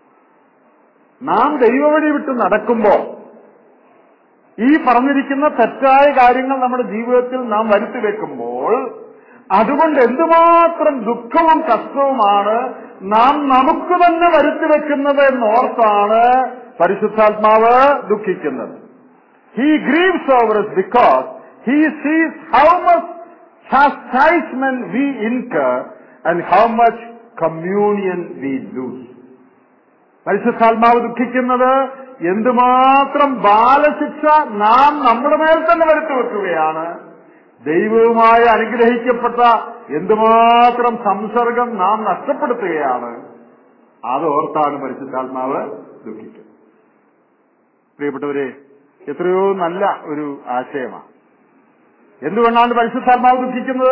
നാം ദൈവവഴി വിട്ട് നടക്കുമ്പോൾ ഈ പറഞ്ഞിരിക്കുന്ന തെറ്റായ കാര്യങ്ങൾ നമ്മുടെ ജീവിതത്തിൽ നാം വരുത്തി വെക്കുമ്പോൾ അതുകൊണ്ട് എന്തുമാത്രം ദുഃഖവും കഷ്ടവുമാണ് നാം നമുക്ക് തന്നെ വരുത്തി വെക്കുന്നത് എന്നോർത്താണ് പരിശുദ്ധാത്മാവ് ദുഃഖിക്കുന്നത്. He grieves over us because he sees how much chastisement we incur and how much communion we lose. പരിശുദ്ധാത്മാവ് ദുഃഖിക്കുന്നത് എന്തുമാത്രം ബാലശിക്ഷ നാം നമ്മുടെ മേൽ തന്നെ വരുത്തി വെക്കുകയാണ്, ദൈവവുമായി അനുഗ്രഹിക്കപ്പെട്ട എന്തുമാത്രം സംസർഗം നാം നഷ്ടപ്പെടുത്തുകയാണ്, അതോർത്താണ് പരിശുദ്ധാത്മാവ് ദുഃഖിക്കുന്നത്. പ്രിയപ്പെട്ടവരെ, എത്രയോ നല്ല ഒരു ആശയമാണ്. എന്തുകൊണ്ടാണ് പരിശുദ്ധാത്മാവ് ദുഃഖിക്കുന്നത്?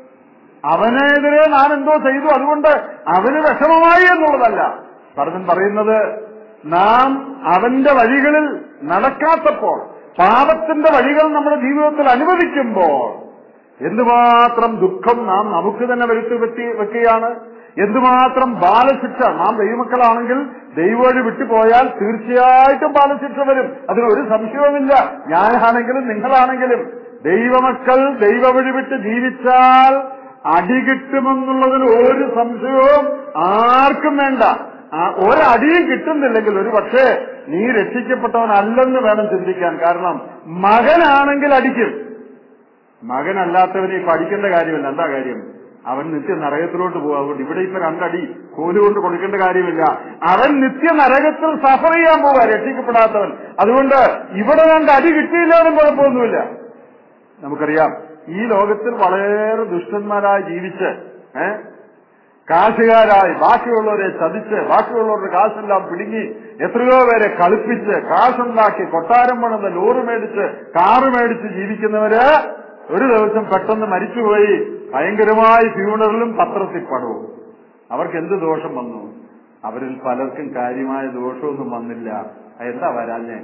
അവനെതിരെ നാം എന്തോ ചെയ്തു അതുകൊണ്ട് അവന് വിഷമമായി എന്നുള്ളതല്ല. ഭരതൻ പറയുന്നത്, നാം അവന്റെ വഴികളിൽ നടക്കാത്തപ്പോൾ, പാപത്തിന്റെ വഴികൾ നമ്മുടെ ജീവിതത്തിൽ അനുവദിക്കുമ്പോൾ എന്തുമാത്രം ദുഃഖം നാം നമുക്ക് തന്നെ വരുത്തി വെട്ടി വെക്കുകയാണ്, എന്തുമാത്രം ബാലശിക്ഷ. നാം ദൈവമക്കളാണെങ്കിൽ ദൈവവഴി വിട്ടുപോയാൽ തീർച്ചയായിട്ടും ബാലശിക്ഷ വരും, അതിനൊരു സംശയവുമില്ല. ഞാനാണെങ്കിലും നിങ്ങളാണെങ്കിലും ദൈവമക്കൾ ദൈവവഴി വിട്ട് ജീവിച്ചാൽ അടി കിട്ടുമെന്നുള്ളതിന് ഒരു സംശയവും ആർക്കും വേണ്ട. ഒരടിയും കിട്ടുന്നില്ലെങ്കിൽ ഒരു പക്ഷേ നീ രക്ഷിക്കപ്പെട്ടവനല്ലെന്ന് വേണം ചിന്തിക്കാൻ. കാരണം മകനാണെങ്കിൽ അടിക്കും, മകനല്ലാത്തവനെ ഇപ്പൊ അടിക്കേണ്ട കാര്യമില്ല. എന്താ കാര്യം? അവൻ നിത്യ നരകത്തിലോട്ട് പോകും. അതുകൊണ്ട് ഇവിടെ ഇപ്പൊ രണ്ടടി കോലുകൊണ്ട് കൊടുക്കേണ്ട കാര്യമില്ല. അവൻ നിത്യ നരകത്തിൽ സഫർ ചെയ്യാൻ പോവുക, രക്ഷിക്കപ്പെടാത്തവൻ. അതുകൊണ്ട് ഇവിടെ രണ്ട് അടി കിട്ടിയില്ലാന്നും കുഴപ്പമൊന്നുമില്ല. നമുക്കറിയാം, ഈ ലോകത്തിൽ വളരെ ദുഷ്ടന്മാരായി ജീവിച്ച് ഏഹ് കാശുകാരായി ബാക്കിയുള്ളവരെ ചതിച്ച് ബാക്കിയുള്ളവരുടെ കാശെല്ലാം പിടുങ്ങി എത്രയോ പേരെ കളിപ്പിച്ച് കാശുണ്ടാക്കി കൊട്ടാരം പണിത് ലോറി മേടിച്ച് കാറ് മേടിച്ച് ജീവിക്കുന്നവര് ഒരു ദിവസം പെട്ടെന്ന് മരിച്ചുപോയി ഭയങ്കരമായ ഫ്യൂണറലും പത്രത്തിൽ പടവും. അവർക്ക് എന്ത് ദോഷം വന്നു? അവരിൽ പലർക്കും കാര്യമായ ദോഷമൊന്നും വന്നില്ല. എന്താ വരാഞ്ഞേ?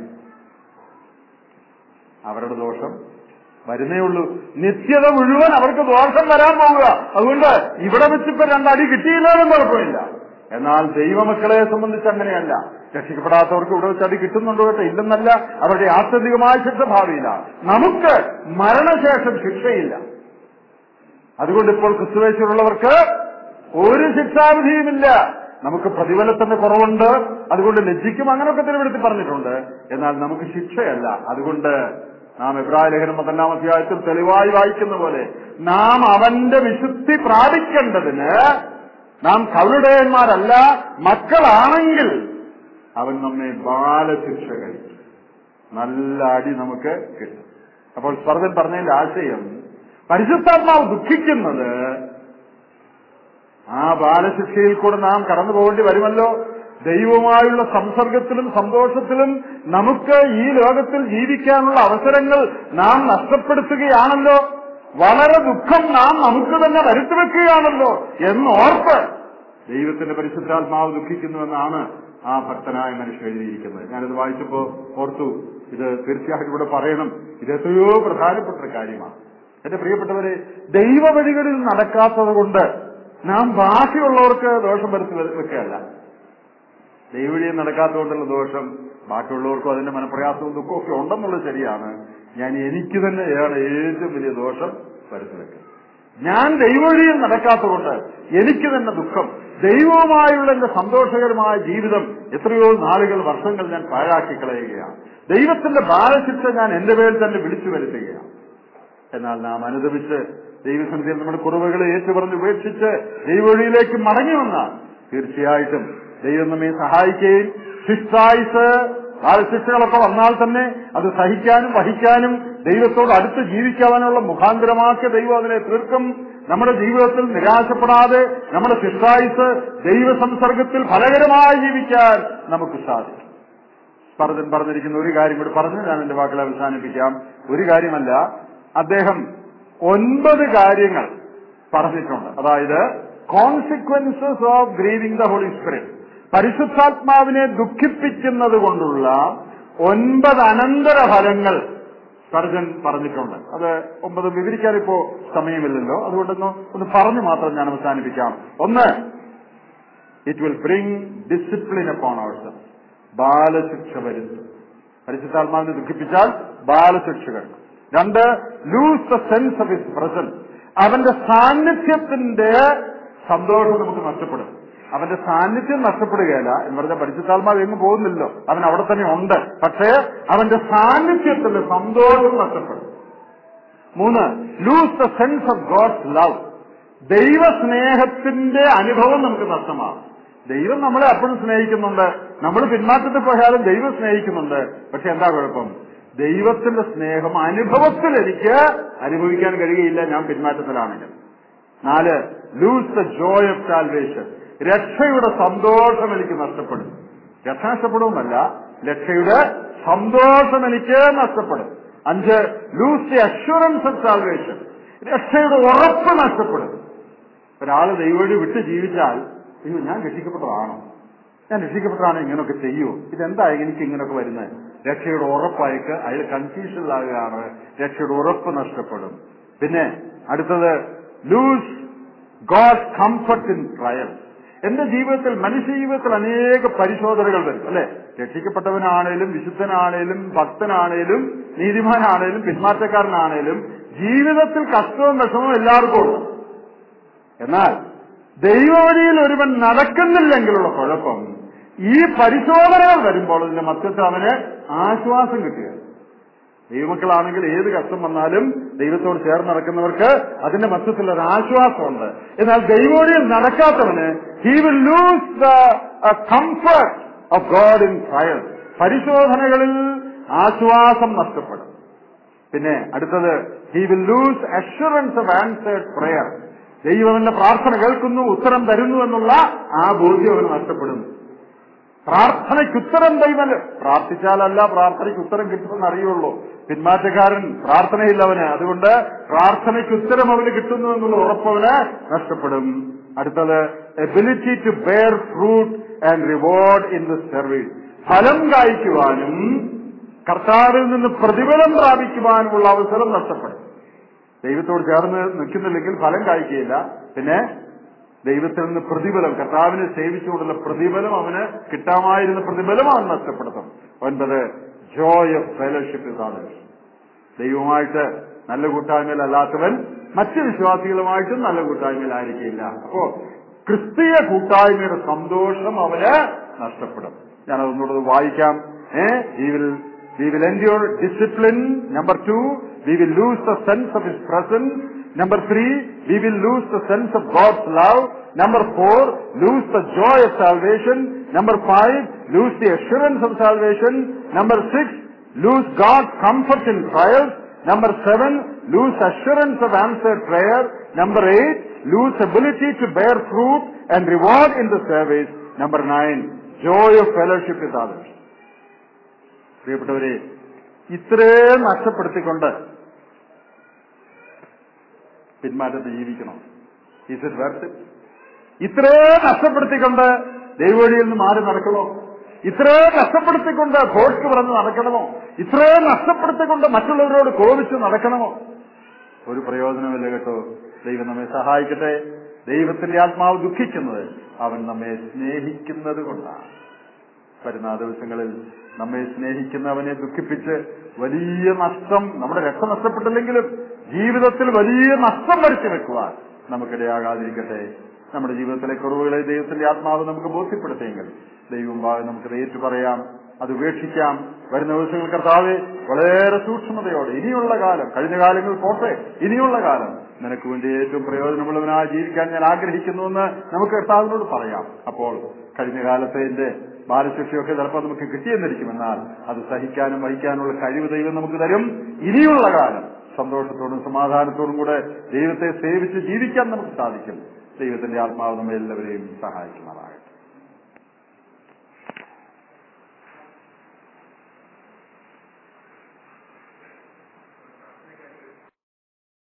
അവരുടെ ദോഷം വരുന്നേ ഉള്ളൂ. നിത്യത മുഴുവൻ അവർക്ക് ദോഷം വരാൻ പോവുക. അതുകൊണ്ട് ഇവിടെ വെച്ചിപ്പോ രണ്ടടി കിട്ടിയില്ലാന്നും കുഴപ്പമില്ല. എന്നാൽ ദൈവമക്കളെ സംബന്ധിച്ച് അങ്ങനെയല്ല. രക്ഷിക്കപ്പെടാത്തവർക്ക് ഇവിടെ വെച്ച് അടി കിട്ടുന്നുണ്ടോ കേട്ടോ? ഇല്ലെന്നല്ല. അവരുടെ ആത്യന്തികമായ ശിക്ഷ ഭാവിയില്ല. നമുക്ക് മരണശേഷം ശിക്ഷയില്ല. അതുകൊണ്ട് ഇപ്പോൾ ക്രിസ്തുവേശ്വരുള്ളവർക്ക് ഒരു ശിക്ഷാവിധിയുമില്ല. നമുക്ക് പ്രതിഫലത്തിന്റെ കുറവുണ്ട്, അതുകൊണ്ട് ലജ്ജിക്കും, അങ്ങനെയൊക്കെ തിരുവെടുത്തി പറഞ്ഞിട്ടുണ്ട്. എന്നാൽ നമുക്ക് ശിക്ഷയല്ല. അതുകൊണ്ട് നാം എബ്രായ ലേഖനം പന്ത്രണ്ടാം അധ്യായത്തിൽ തെളിവായി വായിക്കുന്ന പോലെ നാം അവന്റെ വിശുദ്ധി പ്രാപിക്കേണ്ടതിന് നാം കവളുടയന്മാരല്ല, മക്കളാണെങ്കിൽ അവൻ നമ്മെ ബാലശിക്ഷ കഴിക്കും, നല്ല അടി നമുക്ക് കിട്ടും. അപ്പോൾ സ്പർദ്ധൻ പറഞ്ഞതിന്റെ ആശയം, പരിശുദ്ധാത്മാവ് ദുഃഖിക്കുന്നത് ആ ബാലശിക്ഷയിൽ കൂടെ നാം കടന്നു പോകേണ്ടി വരുമല്ലോ. ദൈവവുമായുള്ള സംസർഗത്തിലും സന്തോഷത്തിലും നമുക്ക് ഈ ലോകത്തിൽ ജീവിക്കാനുള്ള അവസരങ്ങൾ നാം നഷ്ടപ്പെടുത്തുകയാണല്ലോ. വളരെ ദുഃഖം നാം നമുക്ക് തന്നെ വരുത്തിവെക്കുകയാണല്ലോ എന്നോർത്ത് ദൈവത്തിന്റെ പരിശുദ്ധാത്മാവ് ദുഃഖിക്കുന്നുവെന്നാണ് ആ ഭക്തനായ മനുഷ്യൻ എഴുതിയിരിക്കുന്നത്. ഞാനിത് വായിച്ചപ്പോ ഓർത്തു, ഇത് തീർച്ചയായിട്ടും ഇവിടെ പറയണം. ഇത് എത്രയോ പ്രധാനപ്പെട്ട കാര്യമാണ്. എന്റെ പ്രിയപ്പെട്ടവരെ, ദൈവവഴികളിൽ നടക്കാത്തത് കൊണ്ട് നാം ബാക്കിയുള്ളവർക്ക് ദോഷം വരുത്തി വെക്കുകയല്ല. ദൈവവഴിയിൽ നടക്കാത്തതുകൊണ്ടുള്ള ദോഷം ബാക്കിയുള്ളവർക്കും അതിന്റെ മനപ്രയാസവും ദുഃഖവും ഒക്കെ ഉണ്ടെന്നുള്ളത് ശരിയാണ്. ഞാൻ എനിക്ക് തന്നെ ഏറെ ഏറ്റവും വലിയ ദോഷം വരുത്തി വെക്കുക. ഞാൻ ദൈവവഴിയിൽ നടക്കാത്തതുകൊണ്ട് എനിക്ക് തന്നെ ദുഃഖം. ദൈവവുമായുള്ള എന്റെ സന്തോഷകരമായ ജീവിതം എത്രയോ നാളുകൾ, വർഷങ്ങൾ ഞാൻ പാഴാക്കി കളയുകയാണ്. ദൈവത്തിന്റെ ബാലശിക്ഷ ഞാൻ എന്റെ പേരിൽ തന്നെ വിളിച്ചു വരുത്തുകയാണ്. എന്നാൽ നാം അനുദപിച്ച് ദൈവസന്നിധിയിൽ നമ്മുടെ കുറവുകളെ ഏറ്റുപറഞ്ഞ് ഉപേക്ഷിച്ച് ദൈവവഴിയിലേക്ക് മടങ്ങി വന്നാൽ തീർച്ചയായിട്ടും ദൈവം നമ്മെ സഹായിക്കുകയും ശിഷ്ടായുസ് ബാലശിക്ഷകളൊക്കെ വന്നാൽ തന്നെ അത് സഹിക്കാനും വഹിക്കാനും ദൈവത്തോട് അടുത്ത് ജീവിക്കാനുള്ള മുഖാന്തരമാക്കിയ ദൈവം അതിനെ തീർക്കും. നമ്മുടെ ജീവിതത്തിൽ നിരാശപ്പെടാതെ നമ്മുടെ ശിഷ്ടായുസ് ദൈവസംസർഗത്തിൽ ഫലകരമായി ജീവിക്കാൻ നമുക്ക് സാധിക്കും. സ്പർദ്ധൻ പറഞ്ഞിരിക്കുന്ന ഒരു കാര്യം കൂടി പറഞ്ഞ് ഞാൻ എന്റെ വാക്കുകൾ അവസാനിപ്പിക്കാം. ഒരു കാര്യമല്ല, അദ്ദേഹം ഒൻപത് കാര്യങ്ങൾ പറഞ്ഞിട്ടുണ്ട്. അതായത് consequences of grieving the Holy Spirit, പരിശുദ്ധാത്മാവിനെ ദുഃഖിപ്പിക്കുന്നത് കൊണ്ടുള്ള ഒൻപത് അനന്തര ഫലങ്ങൾ സർജൻ പറഞ്ഞിട്ടുണ്ട്. അത് ഒമ്പത് വിവരിക്കാൻ ഇപ്പോ സമയമില്ലല്ലോ, അതുകൊണ്ടൊന്ന് ഒന്ന് പറഞ്ഞു മാത്രം ഞാൻ അവസാനിപ്പിക്കാം. ഒന്ന്, it will bring discipline upon ourselves, ബാലശിക്ഷ വരുത്തും. പരിശുദ്ധാത്മാവിനെ ദുഃഖിപ്പിച്ചാൽ ബാലശിക്ഷകൾ. രണ്ട്, lose the sense of his presence, അവന്റെ സാന്നിധ്യത്തിന്റെ സന്തോഷം നമുക്ക് നഷ്ടപ്പെടും. അവന്റെ സാന്നിധ്യം നഷ്ടപ്പെടുകയല്ല എന്ന് പറഞ്ഞാൽ പരിശുദ്ധാത്മാവ് എങ്ങും പോകുന്നില്ലല്ലോ, അവൻ അവിടെ തന്നെ ഉണ്ട്. പക്ഷേ അവന്റെ സാന്നിധ്യത്തിന്റെ സന്തോഷം നഷ്ടപ്പെടും. മൂന്ന്, lose the sense of God's love, ദൈവസ്നേഹത്തിന്റെ അനുഭവം നമുക്ക് നഷ്ടമാകും. ദൈവം നമ്മളെ അപ്പോഴും സ്നേഹിക്കുന്നുണ്ട്, നമ്മൾ പിന്മാറ്റത്തിൽ പോയാലും ദൈവം സ്നേഹിക്കുന്നുണ്ട്. പക്ഷെ എന്താ കുഴപ്പം? ദൈവത്തിന്റെ സ്നേഹം അനുഭവത്തിൽ എനിക്ക് അനുഭവിക്കാൻ കഴിയുകയില്ല ഞാൻ പിന്മാറ്റത്തിലാണെങ്കിൽ. നാല്, lose the joy of salvation, രക്ഷയുടെ സന്തോഷം എനിക്ക് നഷ്ടപ്പെടും. രക്ഷ നഷ്ടപ്പെടുമെന്നല്ല, രക്ഷയുടെ സന്തോഷം എനിക്ക് നഷ്ടപ്പെടും. അഞ്ച്, lose the assurance of salvation, രക്ഷയുടെ ഉറപ്പ് നഷ്ടപ്പെടും. ഒരാള് ദൈവവഴി വിട്ട് ജീവിച്ചാൽ, അയ്യോ ഞാൻ രക്ഷിക്കപ്പെട്ടതാണോ, ഞാൻ രക്ഷിക്കപ്പെട്ടതാണോ, ഇങ്ങനെയൊക്കെ ചെയ്യുമോ, ഇതെന്താ എനിക്ക് ഇങ്ങനെയൊക്കെ വരുന്നത്, രക്ഷയുടെ ഉറപ്പായിട്ട് അയാൾ കൺഫ്യൂഷനിലാകുകയാണ്, രക്ഷയുടെ ഉറപ്പ് നഷ്ടപ്പെടും. പിന്നെ അടുത്തത്, lose God's comfort in trial. എന്റെ ജീവിതത്തിൽ, മനുഷ്യ ജീവിതത്തിൽ അനേക പരിശോധനകൾ വരും അല്ലെ. രക്ഷിക്കപ്പെട്ടവനാണേലും വിശുദ്ധനാണേലും ഭക്തനാണേലും നീതിമാനാണേലും പിന്മാറ്റക്കാരനാണേലും ജീവിതത്തിൽ കഷ്ടവും വിഷമവും എല്ലാവർക്കും ഉണ്ട്. എന്നാൽ ദൈവവഴിയിൽ ഒരുവൻ നടക്കുന്നില്ലെങ്കിലുള്ള കുഴപ്പം, ഈ പരിശോധനകൾ വരുമ്പോൾ അതിന്റെ മധ്യത്തിൽ അവന് ആശ്വാസം കിട്ടുക. ദൈവമക്കളാണെങ്കിൽ ഏത് കഷ്ടം വന്നാലും ദൈവത്തോട് ചേർന്ന് നടക്കുന്നവർക്ക് അതിന്റെ മധ്യത്തിൽ ഒരു ആശ്വാസമുണ്ട്. എന്നാൽ ദൈവവഴിയിൽ നടക്കാത്തവന് he will lose the comfort of God in trial, പരിശോധനകളിൽ ആശ്വാസം നഷ്ടപ്പെടും. പിന്നെ അടുത്തത്, he will lose assurance of answered prayer, ദൈവം എന്റെ പ്രാർത്ഥന കേൾക്കുന്നു, ഉത്തരം തരുന്നു എന്നുള്ള ആ ബോധ്യം അവന് നഷ്ടപ്പെടും. പ്രാർത്ഥനയ്ക്കുത്തരം ദൈവം, പ്രാർത്ഥിച്ചാലല്ല പ്രാർത്ഥനയ്ക്ക് ഉത്തരം കിട്ടുമെന്ന് അറിയുള്ളൂ. പിന്മാറ്റക്കാരൻ പ്രാർത്ഥനയില്ലവന്, അതുകൊണ്ട് പ്രാർത്ഥനയ്ക്ക് ഉത്തരം അവന് കിട്ടുന്നു എന്നുള്ള ഉറപ്പവന് നഷ്ടപ്പെടും. അടുത്തത്, ability to bear fruit and reward in the service, ഫലം കായ്ക്കുവാനും കർത്താവിൽ നിന്ന് പ്രതിഫലം പ്രാപിക്കുവാനുമുള്ള അവസരം നഷ്ടപ്പെടും. ദൈവത്തോട് ചേർന്ന് നിൽക്കുന്നില്ലെങ്കിൽ ഫലം കായ്ക്കുകയില്ല. പിന്നെ ദൈവത്തിൽ നിന്ന് പ്രതിഫലം, കർത്താവിനെ സേവിച്ചുകൊണ്ടുള്ള പ്രതിഫലം, അവന് കിട്ടാമായിരുന്ന പ്രതിഫലം അവൻ നഷ്ടപ്പെടുത്തും. ഒൻപത്, joy of fellowship with others, ദൈവമായിട്ട് നല്ല കൂട്ടായ്മയിലല്ലാത്തവൻ മറ്റ് വിശ്വാസികളുമായിട്ടും നല്ല കൂട്ടായ്മയിലായിരിക്കില്ല. അപ്പോ ക്രിസ്തീയ കൂട്ടായ്മയുടെ സന്തോഷം അവന് നഷ്ടപ്പെടും. ഞാനതൊന്നുകൂടെ വായിക്കാം. Uh we will we will endure discipline. Number two, we will lose the sense of His presence. Number three, we will lose the sense of God's love. Number four, lose the joy of salvation. Number five, lose the assurance of salvation. Number six, lose God's comfort in trials. Number seven, lose assurance of answered prayer. Number eight, lose ability to bear fruit and reward in the service. Number nine, joy of fellowship with others. പ്രിയപ്പെട്ടവരെ, ഇത്രയും നഷ്ടപ്പെടുത്തിക്കൊണ്ട് പിന്മാറ്റത്തിൽ ജീവിക്കണം. Is it worth it? ഇത്രയും നഷ്ടപ്പെടുത്തിക്കൊണ്ട് ദൈവവഴിയിൽ നിന്ന് മാറി നടക്കണോ? ഇത്രയും നഷ്ടപ്പെടുത്തിക്കൊണ്ട് ഘോഷിച്ച് പറഞ്ഞ് നടക്കണമോ? ഇത്രയും നഷ്ടപ്പെടുത്തിക്കൊണ്ട് മറ്റുള്ളവരോട് കോപിച്ച് നടക്കണമോ? ഒരു പ്രയോജനമില്ല കേട്ടോ. ദൈവം നമ്മെ സഹായിക്കട്ടെ. ദൈവത്തിന്റെ ആത്മാവ് ദുഃഖിക്കുന്നത് അവൻ നമ്മെ സ്നേഹിക്കുന്നത് കൊണ്ടാണ്. വരുന്ന ദിവസങ്ങളിൽ നമ്മെ സ്നേഹിക്കുന്നവനെ ദുഃഖിപ്പിച്ച് വലിയ നഷ്ടം, നമ്മുടെ രക്തം നഷ്ടപ്പെട്ടില്ലെങ്കിലും ജീവിതത്തിൽ വലിയ നഷ്ടം വരുത്തി വെക്കുവാൻ നമുക്കിടയാകാതിരിക്കട്ടെ. നമ്മുടെ ജീവിതത്തിലെ കുറവുകളെ ദൈവത്തിന്റെ ആത്മാവ് നമുക്ക് ബോധ്യപ്പെടുത്തിയെങ്കിൽ ദൈവം ഭാഗം നമുക്കത് ഏറ്റു പറയാം, അത് ഉപേക്ഷിക്കാം. വരുന്ന ദിവസങ്ങൾ കർത്താവേ വളരെ സൂക്ഷ്മതയോടെ ഇനിയുള്ള കാലം, കഴിഞ്ഞ കാലങ്ങൾ പോട്ടെ, ഇനിയുള്ള കാലം നിനക്ക് വേണ്ടി ഏറ്റവും പ്രയോജനമുള്ളവനായി ജീവിക്കാൻ ഞാൻ ആഗ്രഹിക്കുന്നുവെന്ന് നമുക്ക് കർത്താവിനോട് പറയാം. അപ്പോൾ കഴിഞ്ഞ കാലത്തെ ബാലശിക്ഷയൊക്കെ ചിലപ്പോൾ നമുക്ക് കിട്ടിയെന്നിരിക്കും. എന്നാൽ അത് സഹിക്കാനും വഹിക്കാനുള്ള കഴിവ് ദൈവം നമുക്ക് തരും. ഇനിയുള്ള കാലം സന്തോഷത്തോടും സമാധാനത്തോടും കൂടെ ദൈവത്തെ സേവിച്ച് ജീവിക്കാൻ നമുക്ക് സാധിക്കും. ദൈവത്തിന്റെ ആത്മാവ് നമ്മെ എല്ലാവരെയും സഹായിക്കുന്നതാണ്.